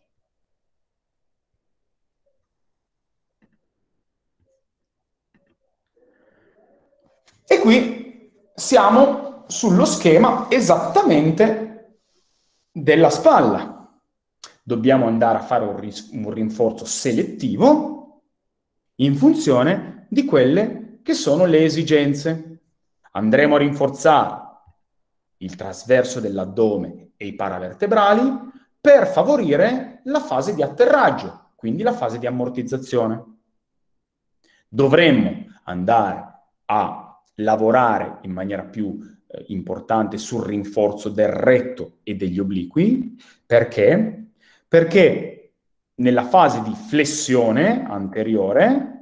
E qui siamo sullo schema esattamente della spalla. Dobbiamo andare a fare un, ris- un rinforzo selettivo in funzione di quelle che sono le esigenze. Andremo a rinforzare il trasverso dell'addome e i paravertebrali per favorire la fase di atterraggio, quindi la fase di ammortizzazione. Dovremmo andare a lavorare in maniera più eh, importante sul rinforzo del retto e degli obliqui. Perché? Perché nella fase di flessione anteriore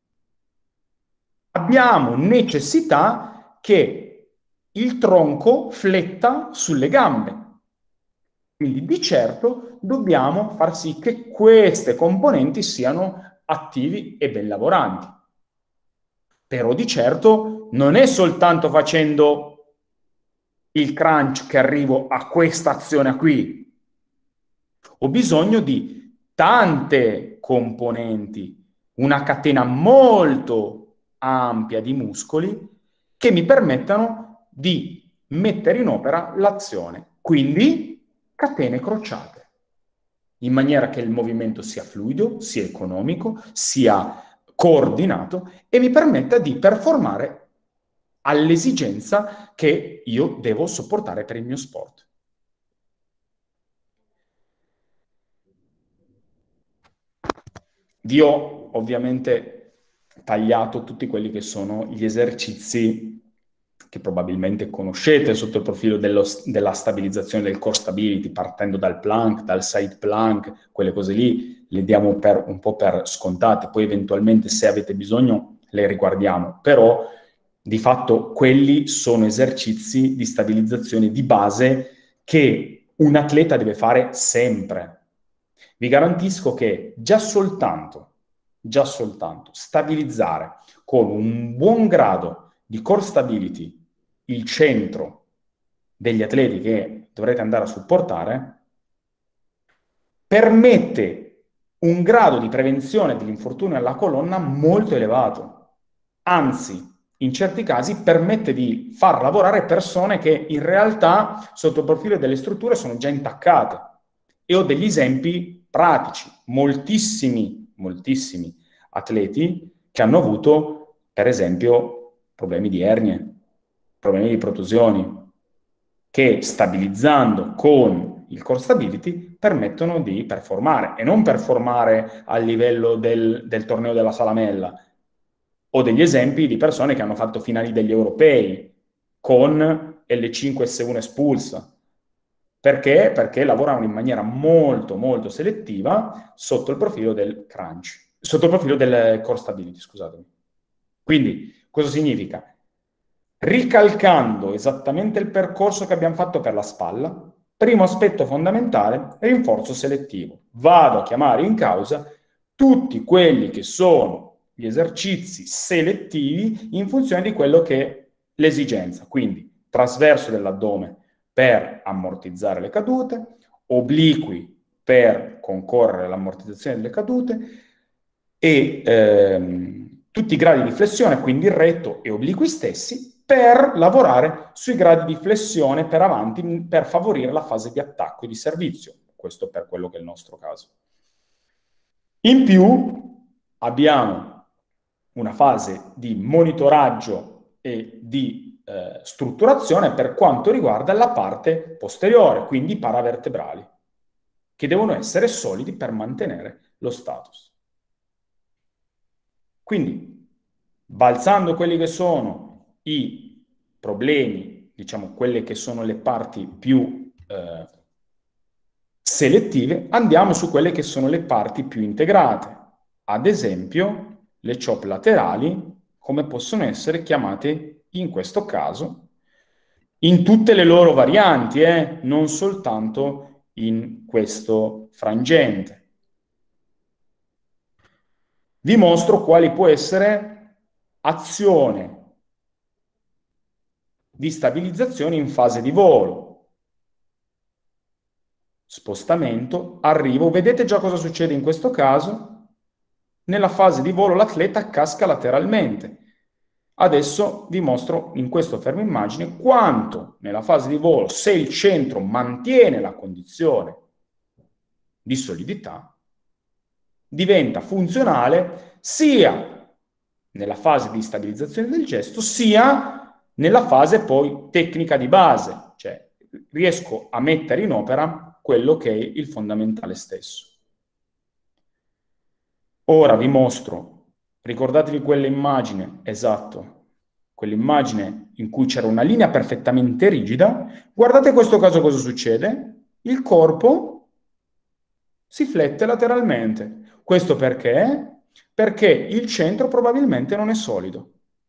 abbiamo necessità che il tronco fletta sulle gambe. Quindi di certo dobbiamo far sì che queste componenti siano attivi e ben lavoranti. Però di certo non è soltanto facendo il crunch che arrivo a questa azione qui. Ho bisogno di tante componenti, una catena molto ampia di muscoli che mi permettano di mettere in opera l'azione. Quindi catene crociate, in maniera che il movimento sia fluido, sia economico, sia coordinato e mi permetta di performare all'esigenza che io devo sopportare per il mio sport. Vi ho ovviamente tagliato tutti quelli che sono gli esercizi che probabilmente conoscete sotto il profilo dello, della stabilizzazione del core stability, partendo dal plank, dal side plank, quelle cose lì le diamo per, un po' per scontate, poi eventualmente se avete bisogno le riguardiamo, però di fatto quelli sono esercizi di stabilizzazione di base che un atleta deve fare sempre. Vi garantisco che già soltanto, già soltanto stabilizzare con un buon grado di core stability il centro degli atleti che dovrete andare a supportare permette un grado di prevenzione dell'infortunio alla colonna molto elevato. Anzi, in certi casi permette di far lavorare persone che in realtà sotto il profilo delle strutture sono già intaccate. E ho degli esempi pratici, moltissimi, moltissimi atleti che hanno avuto, per esempio, problemi di ernie, problemi di protusioni, che stabilizzando con il core stability permettono di performare, e non performare a livello del, del torneo della Salamella. Ho degli esempi di persone che hanno fatto finali degli europei con L cinque S uno espulsa. Perché? Perché lavoravano in maniera molto, molto selettiva sotto il profilo del crunch, sotto il profilo del core stability, scusatemi. Quindi, cosa significa? Ricalcando esattamente il percorso che abbiamo fatto per la spalla, primo aspetto fondamentale, rinforzo selettivo. Vado a chiamare in causa tutti quelli che sono gli esercizi selettivi in funzione di quello che è l'esigenza. Quindi, trasverso dell'addome per ammortizzare le cadute, obliqui per concorrere all'ammortizzazione delle cadute e ehm, tutti i gradi di flessione, quindi il retto e obliqui stessi, per lavorare sui gradi di flessione per avanti per favorire la fase di attacco e di servizio. Questo per quello che è il nostro caso. In più abbiamo una fase di monitoraggio e di Eh, strutturazione per quanto riguarda la parte posteriore, quindi i paravertebrali, che devono essere solidi per mantenere lo status. Quindi, balzando quelli che sono i problemi, diciamo quelle che sono le parti più eh, selettive, andiamo su quelle che sono le parti più integrate. Ad esempio, le chop laterali, come possono essere chiamate in questo caso, in tutte le loro varianti, eh, non soltanto in questo frangente. Vi mostro quali può essere azione di stabilizzazione in fase di volo. Spostamento, arrivo. Vedete già cosa succede in questo caso? Nella fase di volo l'atleta casca lateralmente. Adesso vi mostro in questo fermo immagine quanto nella fase di volo, se il centro mantiene la condizione di solidità, diventa funzionale sia nella fase di stabilizzazione del gesto, sia nella fase poi tecnica di base, cioè riesco a mettere in opera quello che è il fondamentale stesso. Ora vi mostro. Ricordatevi quell'immagine, esatto, quell'immagine in cui c'era una linea perfettamente rigida. Guardate in questo caso cosa succede. Il corpo si flette lateralmente. Questo perché? Perché il centro probabilmente non è solido.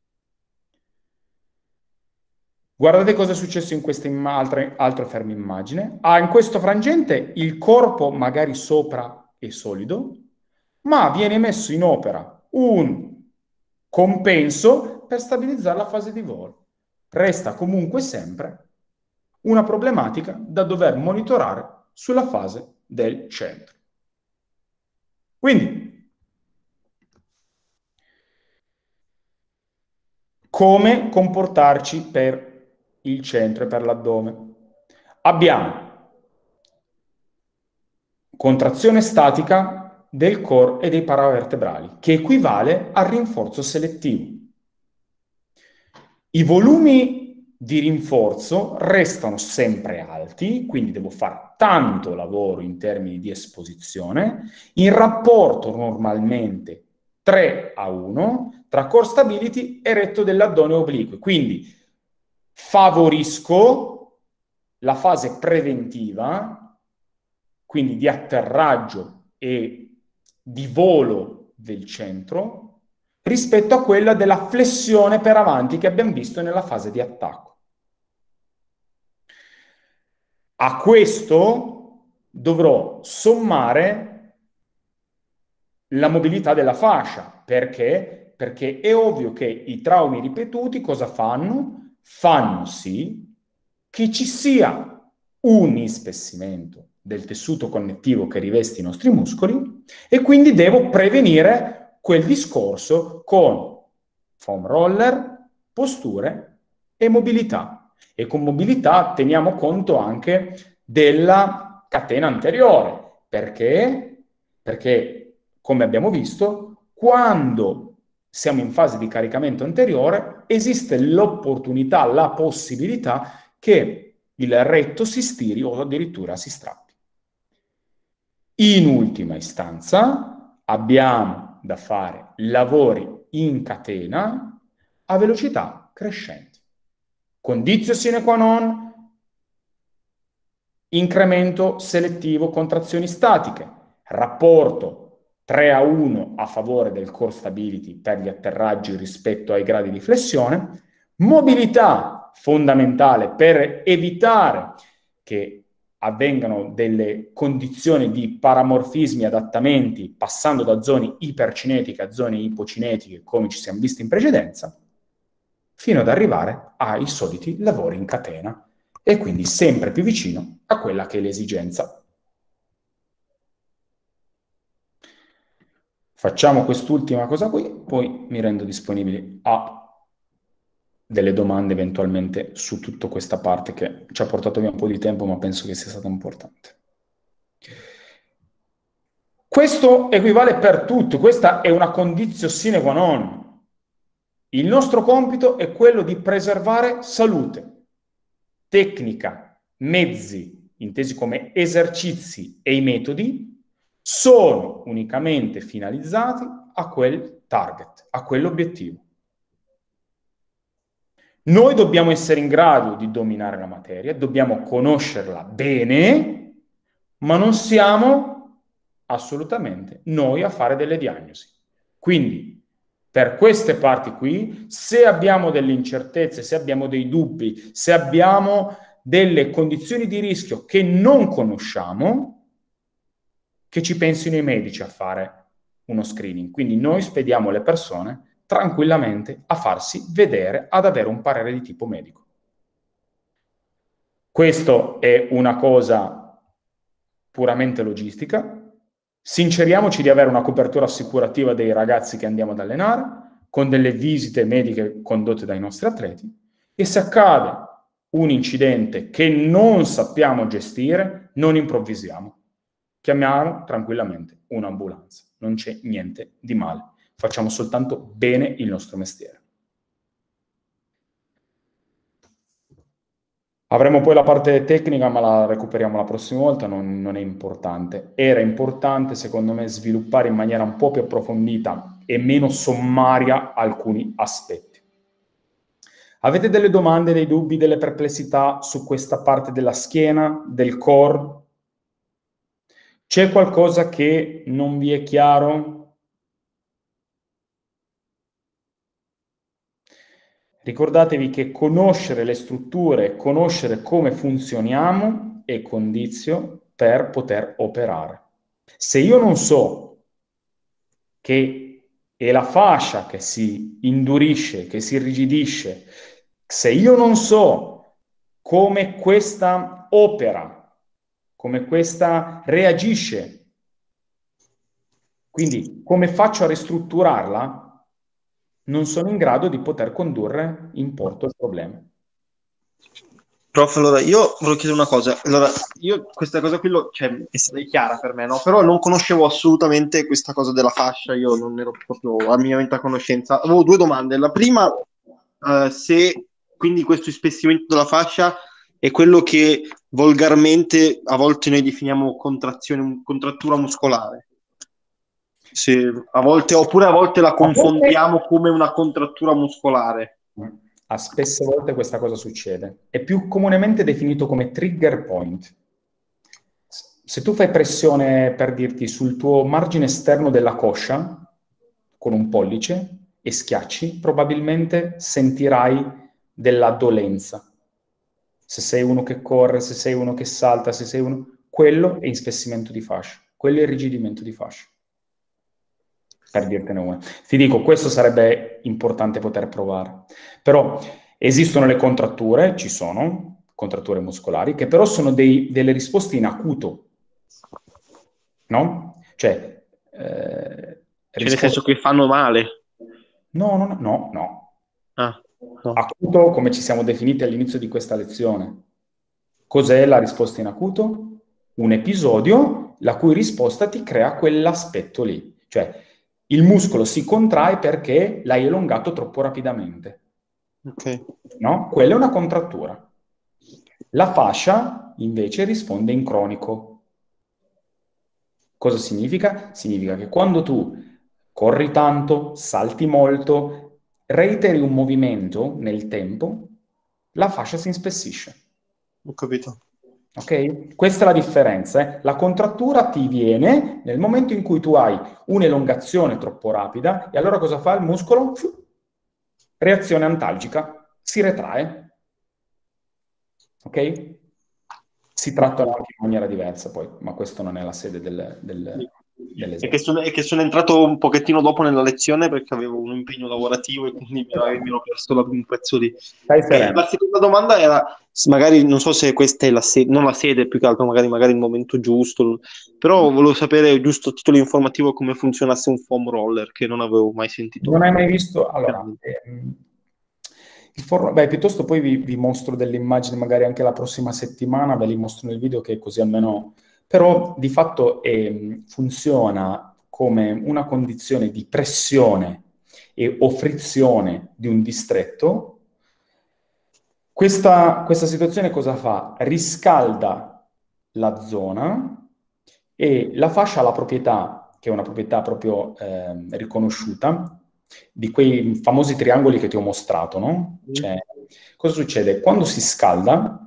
Guardate cosa è successo in questa altra, altra ferma immagine. Ah, in questo frangente il corpo magari sopra è solido, ma viene messo in opera un compenso per stabilizzare la fase di volo. Resta comunque sempre una problematica da dover monitorare sulla fase del centro. Quindi, come comportarci per il centro e per l'addome? Abbiamo contrazione statica del core e dei paravertebrali, che equivale al rinforzo selettivo. I volumi di rinforzo restano sempre alti, quindi devo fare tanto lavoro in termini di esposizione, in rapporto normalmente tre a uno tra core stability e retto dell'addome obliquo. Quindi favorisco la fase preventiva, quindi di atterraggio e di volo del centro, rispetto a quella della flessione per avanti che abbiamo visto nella fase di attacco. A questo dovrò sommare la mobilità della fascia. Perché? Perché è ovvio che i traumi ripetuti cosa fanno? Fanno sì che ci sia un ispessimento del tessuto connettivo che riveste i nostri muscoli e quindi devo prevenire quel discorso con foam roller, posture e mobilità. E con mobilità teniamo conto anche della catena anteriore. Perché? Perché, come abbiamo visto, quando siamo in fase di caricamento anteriore, esiste l'opportunità, la possibilità che il retto si stiri o addirittura si strappi. In ultima istanza, abbiamo da fare lavori in catena a velocità crescente. Condizio sine qua non, incremento selettivo contrazioni statiche, rapporto tre a uno a favore del core stability per gli atterraggi rispetto ai gradi di flessione, mobilità fondamentale per evitare che avvengano delle condizioni di paramorfismi, adattamenti, passando da zone ipercinetiche a zone ipocinetiche, come ci siamo visti in precedenza, fino ad arrivare ai soliti lavori in catena, e quindi sempre più vicino a quella che è l'esigenza. Facciamo quest'ultima cosa qui, poi mi rendo disponibile a delle domande eventualmente su tutta questa parte che ci ha portato via un po' di tempo, ma penso che sia stata importante. Questo equivale per tutto, questa è una condizione sine qua non. Il nostro compito è quello di preservare salute. Tecnica, mezzi, intesi come esercizi, e i metodi sono unicamente finalizzati a quel target, a quell'obiettivo. Noi dobbiamo essere in grado di dominare la materia, dobbiamo conoscerla bene, ma non siamo assolutamente noi a fare delle diagnosi. Quindi, per queste parti qui, se abbiamo delle incertezze, se abbiamo dei dubbi, se abbiamo delle condizioni di rischio che non conosciamo, che ci pensino i medici a fare uno screening. Quindi noi spediamo le persone tranquillamente a farsi vedere, ad avere un parere di tipo medico. Questo è una cosa puramente logistica. Sinceriamoci di avere una copertura assicurativa dei ragazzi che andiamo ad allenare, con delle visite mediche condotte dai nostri atleti, e se accade un incidente che non sappiamo gestire, non improvvisiamo. Chiamiamo tranquillamente un'ambulanza. Non c'è niente di male. Facciamo soltanto bene il nostro mestiere. Avremo poi la parte tecnica, ma la recuperiamo la prossima volta, non, non è importante. Era importante, secondo me, sviluppare in maniera un po' più approfondita e meno sommaria alcuni aspetti. Avete delle domande, dei dubbi, delle perplessità su questa parte della schiena, del core? C'è qualcosa che non vi è chiaro? Ricordatevi che conoscere le strutture, conoscere come funzioniamo è condizio per poter operare. Se io non so che è la fascia che si indurisce, che si irrigidisce, se io non so come questa opera, come questa reagisce, quindi come faccio a ristrutturarla, non sono in grado di poter condurre in porto il problema. Prof, allora io volevo chiedere una cosa. Allora, io questa cosa qui lo, cioè, è stata chiara per me, no? Però non conoscevo assolutamente questa cosa della fascia, io non ero proprio a minimamente a conoscenza. Avevo due domande. La prima, uh, se quindi questo ispessimento della fascia è quello che volgarmente a volte noi definiamo contrazione, contrattura muscolare. Se a volte, oppure a volte la confondiamo come una contrattura muscolare. A spesse volte questa cosa succede. È più comunemente definito come trigger point. Se tu fai pressione, per dirti, sul tuo margine esterno della coscia con un pollice e schiacci, probabilmente sentirai della dolenza. Se sei uno che corre, se sei uno che salta, se sei uno... quello è ispessimento di fascia, quello è irrigidimento di fascia. Per dirtene una. Ti dico, questo sarebbe importante poter provare. Però esistono le contratture, ci sono contratture muscolari, che però sono dei, delle risposte in acuto, no? Cioè, eh, Cioè, risposte... nel senso che fanno male? No, no, no, no. Ah, no. Acuto, come ci siamo definiti all'inizio di questa lezione. Cos'è la risposta in acuto? Un episodio la cui risposta ti crea quell'aspetto lì. Cioè, il muscolo si contrae perché l'hai elongato troppo rapidamente. Ok. No? Quella è una contrattura. La fascia, invece, risponde in cronico. Cosa significa? Significa che quando tu corri tanto, salti molto, reiteri un movimento nel tempo, la fascia si ispessisce. Ho capito. Ok? Questa è la differenza. Eh? La contrattura ti viene nel momento in cui tu hai un'elongazione troppo rapida e allora cosa fa il muscolo? Reazione antalgica, si retrae. Ok? Si trattano anche in maniera diversa poi, ma questo non è la sede del, del, È che, sono, è che sono entrato un pochettino dopo nella lezione perché avevo un impegno lavorativo e quindi mi ero, mi ero perso la, un pezzo di... Eh, la seconda domanda era, magari non so se questa è la sede, non la sede più che altro, magari, magari il momento giusto, però volevo sapere giusto a titolo informativo come funzionasse un foam roller che non avevo mai sentito. Non hai mai visto? Allora, ehm, il foam, beh, piuttosto poi vi, vi mostro delle immagini magari anche la prossima settimana, ve li mostro nel video che così almeno... Però di fatto eh, funziona come una condizione di pressione e, o frizione di un distretto. Questa, questa situazione cosa fa? Riscalda la zona e la fascia ha la proprietà, che è una proprietà proprio eh, riconosciuta, di quei famosi triangoli che ti ho mostrato, no? Cioè, cosa succede? Quando si scalda,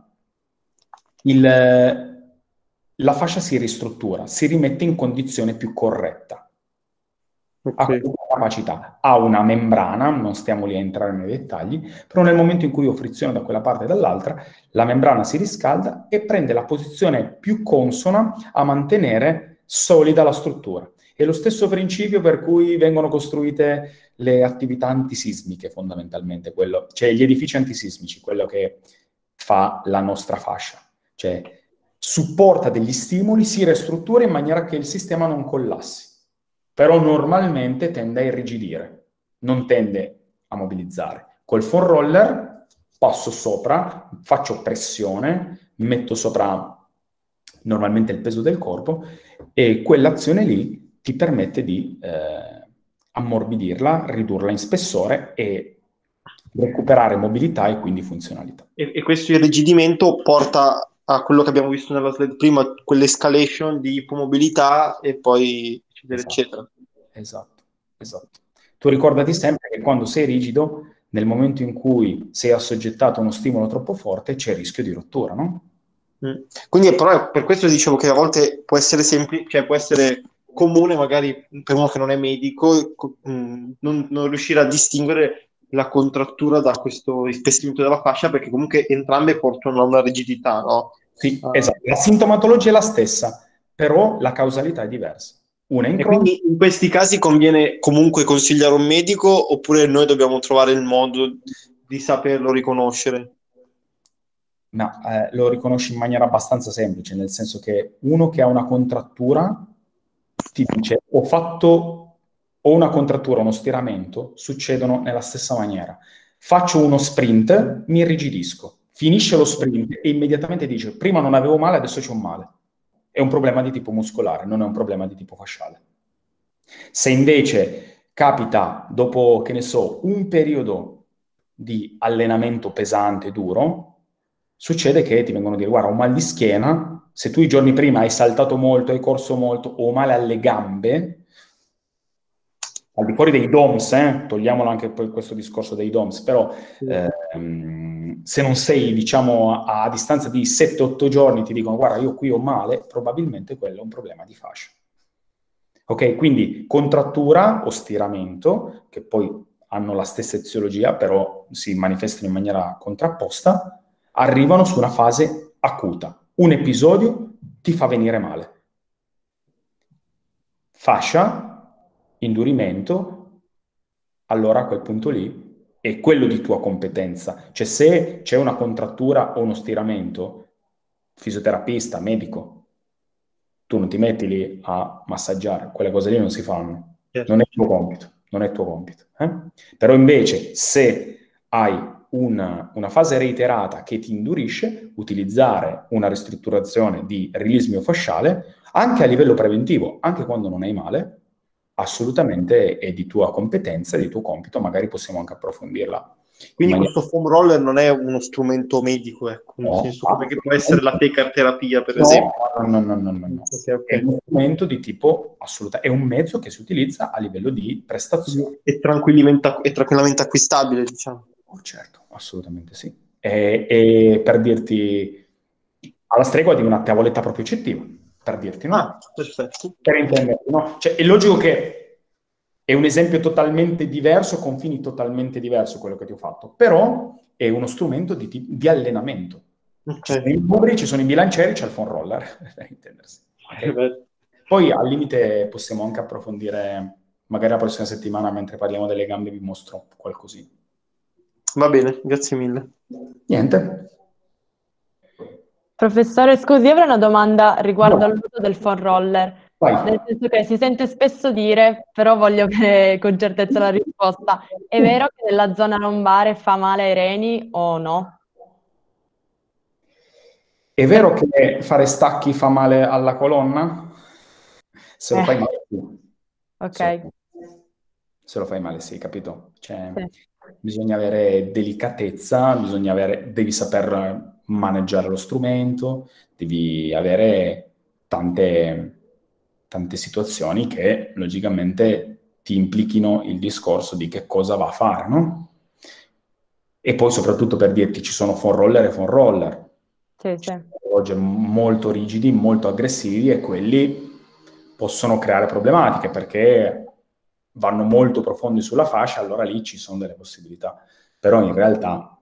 il... la fascia si ristruttura, si rimette in condizione più corretta. Okay. Ha questa capacità, ha una membrana, non stiamo lì a entrare nei dettagli, però nel momento in cui io friziono da quella parte e dall'altra, la membrana si riscalda e prende la posizione più consona a mantenere solida la struttura. È lo stesso principio per cui vengono costruite le attività antisismiche, fondamentalmente, quello, cioè gli edifici antisismici, quello che fa la nostra fascia. Cioè, supporta degli stimoli, si ristruttura in maniera che il sistema non collassi, però normalmente tende a irrigidire, non tende a mobilizzare. Col foam roller passo sopra, faccio pressione, metto sopra normalmente il peso del corpo e quell'azione lì ti permette di eh, ammorbidirla, ridurla in spessore e recuperare mobilità e quindi funzionalità. E, e questo irrigidimento porta a quello che abbiamo visto nella slide prima, quell'escalation di ipomobilità e poi eccetera, esatto. eccetera. Esatto, esatto. Tu ricordati sempre che quando sei rigido, nel momento in cui sei assoggettato a uno stimolo troppo forte, c'è il rischio di rottura, no? Mm. Quindi però per questo dicevo che a volte può essere semplice, cioè può essere comune magari per uno che non è medico mh, non, non riuscire a distinguere la contrattura da questo ispessimento della fascia, perché comunque entrambe portano a una rigidità, no? Sì, uh, esatto. La sintomatologia è la stessa, però la causalità è diversa. Una in e quindi in questi casi conviene comunque consigliare un medico oppure noi dobbiamo trovare il modo di saperlo riconoscere? Ma eh, lo riconosci in maniera abbastanza semplice, nel senso che uno che ha una contrattura ti dice ho fatto o una contrattura, uno stiramento, succedono nella stessa maniera. Faccio uno sprint, mi irrigidisco. Finisce lo sprint e immediatamente dice prima non avevo male, adesso c'ho male. È un problema di tipo muscolare, non è un problema di tipo fasciale. Se invece capita dopo, che ne so, un periodo di allenamento pesante, duro, succede che ti vengono a dire guarda, ho mal di schiena, se tu i giorni prima hai saltato molto, hai corso molto, o male alle gambe, al di fuori dei D O M S, eh, togliamolo anche poi questo discorso dei D O M S, però ehm, se non sei, diciamo, a, a distanza di sette otto giorni ti dicono guarda, io qui ho male, probabilmente quello è un problema di fascia. Ok, quindi contrattura o stiramento, che poi hanno la stessa eziologia, però si manifestano in maniera contrapposta, arrivano su una fase acuta. Un episodio ti fa venire male. Fascia, indurimento, allora a quel punto lì è quello di tua competenza. Cioè se c'è una contrattura o uno stiramento, fisioterapista, medico, tu non ti metti lì a massaggiare, quelle cose lì non si fanno. Certo. Non è il tuo compito, non è il tuo compito. Eh? Però invece se hai una, una fase reiterata che ti indurisce, utilizzare una ristrutturazione di release miofasciale anche a livello preventivo, anche quando non hai male, assolutamente è di tua competenza, è di tuo compito, magari possiamo anche approfondirla. Quindi maniera... questo foam roller non è uno strumento medico, ecco, nel no, senso come che può essere la tecarterapia, per no, esempio. No, no, no, no, no. Okay, okay. È uno strumento di tipo assoluta, è un mezzo che si utilizza a livello di prestazione. È tranquillamente, è tranquillamente acquistabile, diciamo. Oh, certo, assolutamente sì. E, e per dirti, alla stregua di una tavoletta propriocettiva, per dirti, no? Ah, perfetto. Per intenderti, no? Cioè, è logico che è un esempio totalmente diverso, con fini totalmente diversi quello che ti ho fatto, però è uno strumento di, di allenamento. Okay. Ci sono i numeri, ci sono i bilancieri, c'è il foam roller, per intendersi. Okay? Poi al limite possiamo anche approfondire, magari la prossima settimana, mentre parliamo delle gambe, vi mostro qualcosina. Va bene, grazie mille. Niente. Professore, scusi, avrei una domanda riguardo No. all'uso del foam roller. Vai. Nel senso che si sente spesso dire, però voglio che con certezza la risposta. È vero che nella zona lombare fa male ai reni o no? È vero che fare stacchi fa male alla colonna? Se lo Eh. fai male, sì. Ok. Se, se lo fai male, sì, capito? Cioè, Sì. bisogna avere delicatezza, bisogna avere, devi saper maneggiare lo strumento, devi avere tante, tante situazioni che logicamente ti implichino il discorso di che cosa va a fare, no? E poi soprattutto per dirti, ci sono foam roller e foam roller. Sì, Ci sì. sono orologi molto rigidi, molto aggressivi, e quelli possono creare problematiche perché vanno molto profondi sulla fascia, allora lì ci sono delle possibilità. Però in realtà,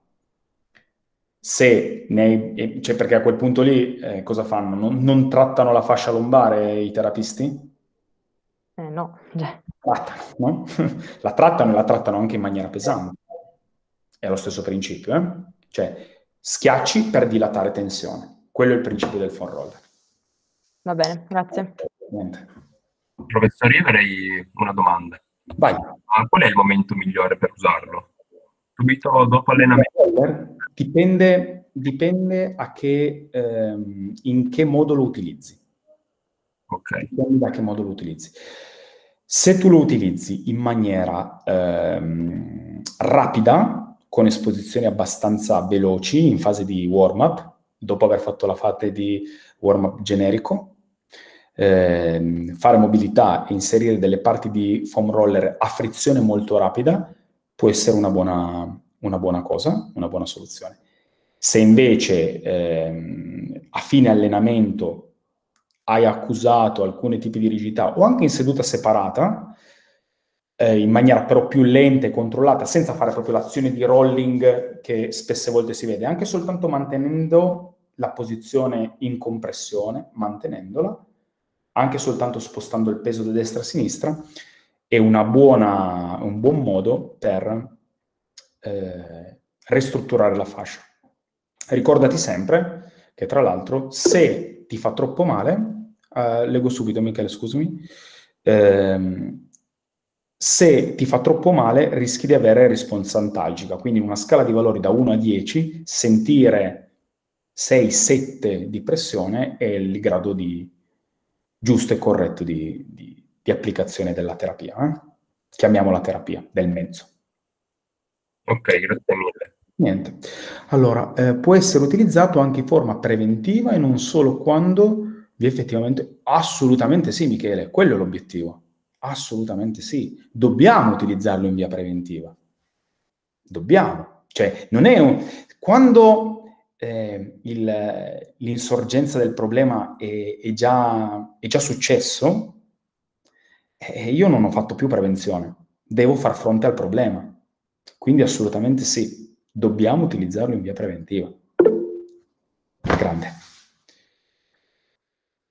se ne, cioè perché a quel punto lì eh, cosa fanno? Non, non trattano la fascia lombare i terapisti? Eh, no, cioè. Trattano, no? La trattano e la trattano anche in maniera pesante. È lo stesso principio, eh? Cioè, schiacci per dilatare tensione. Quello è il principio del foam roller. Va bene, grazie. Niente. Professore, io avrei una domanda. Vai. Ma qual è il momento migliore per usarlo? Subito dopo allenamento? Dipende, dipende a che, ehm, in che modo lo utilizzi. Ok. Dipende da che modo lo utilizzi. Se tu lo utilizzi in maniera ehm, rapida, con esposizioni abbastanza veloci, in fase di warm-up, dopo aver fatto la fase di warm-up generico, ehm, fare mobilità e inserire delle parti di foam roller a frizione molto rapida può essere una buona, una buona cosa, una buona soluzione. Se invece ehm, a fine allenamento hai accusato alcuni tipi di rigidità o anche in seduta separata, eh, in maniera però più lenta e controllata, senza fare proprio l'azione di rolling che spesse volte si vede, anche soltanto mantenendo la posizione in compressione, mantenendola, anche soltanto spostando il peso da destra a sinistra, è una buona, un buon modo per eh, ristrutturare la fascia. Ricordati sempre che, tra l'altro, se ti fa troppo male, Uh, leggo subito, Michele, scusami. Ehm, se ti fa troppo male, rischi di avere risponsa antalgica. Quindi, in una scala di valori da uno a dieci, sentire sei sette di pressione è il grado di giusto e corretto di, di, di applicazione della terapia. Eh? Chiamiamola terapia del mezzo. Ok, grazie mille. Niente. Allora, eh, può essere utilizzato anche in forma preventiva e non solo quando vi effettivamente... Assolutamente sì, Michele, quello è l'obiettivo. Assolutamente sì. Dobbiamo utilizzarlo in via preventiva. Dobbiamo. Cioè, non è un... Quando eh, il, l'insorgenza del problema è, è, già, è già successo, eh, io non ho fatto più prevenzione. Devo far fronte al problema. Quindi assolutamente sì. Dobbiamo utilizzarlo in via preventiva. Grande.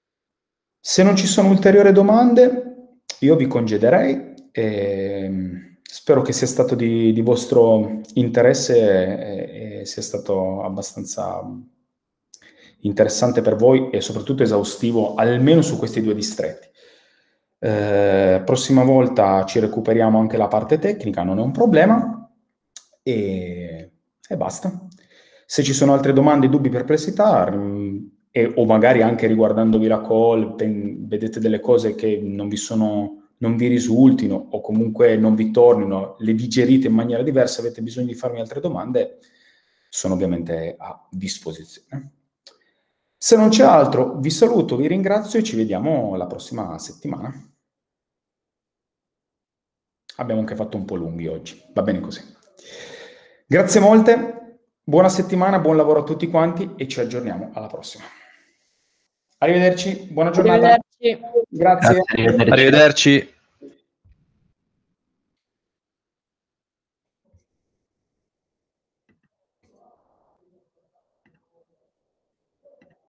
Se non ci sono ulteriori domande, io vi congederei e spero che sia stato di, di vostro interesse e, e sia stato abbastanza interessante per voi e soprattutto esaustivo, almeno su questi due distretti. Eh, prossima volta ci recuperiamo anche la parte tecnica, non è un problema, e, e basta. Se ci sono altre domande, dubbi, perplessità, e, o magari anche riguardandovi la call, pen, vedete delle cose che non vi sono, non vi risultino o comunque non vi tornino, le digerite in maniera diversa, avete bisogno di farmi altre domande, sono ovviamente a disposizione. Se non c'è altro, vi saluto, vi ringrazio e ci vediamo la prossima settimana. Abbiamo anche fatto un po' lunghi oggi, va bene così. Grazie molte, buona settimana, buon lavoro a tutti quanti e ci aggiorniamo alla prossima. Arrivederci, buona giornata. Arrivederci. Grazie. Grazie, arrivederci. Arrivederci.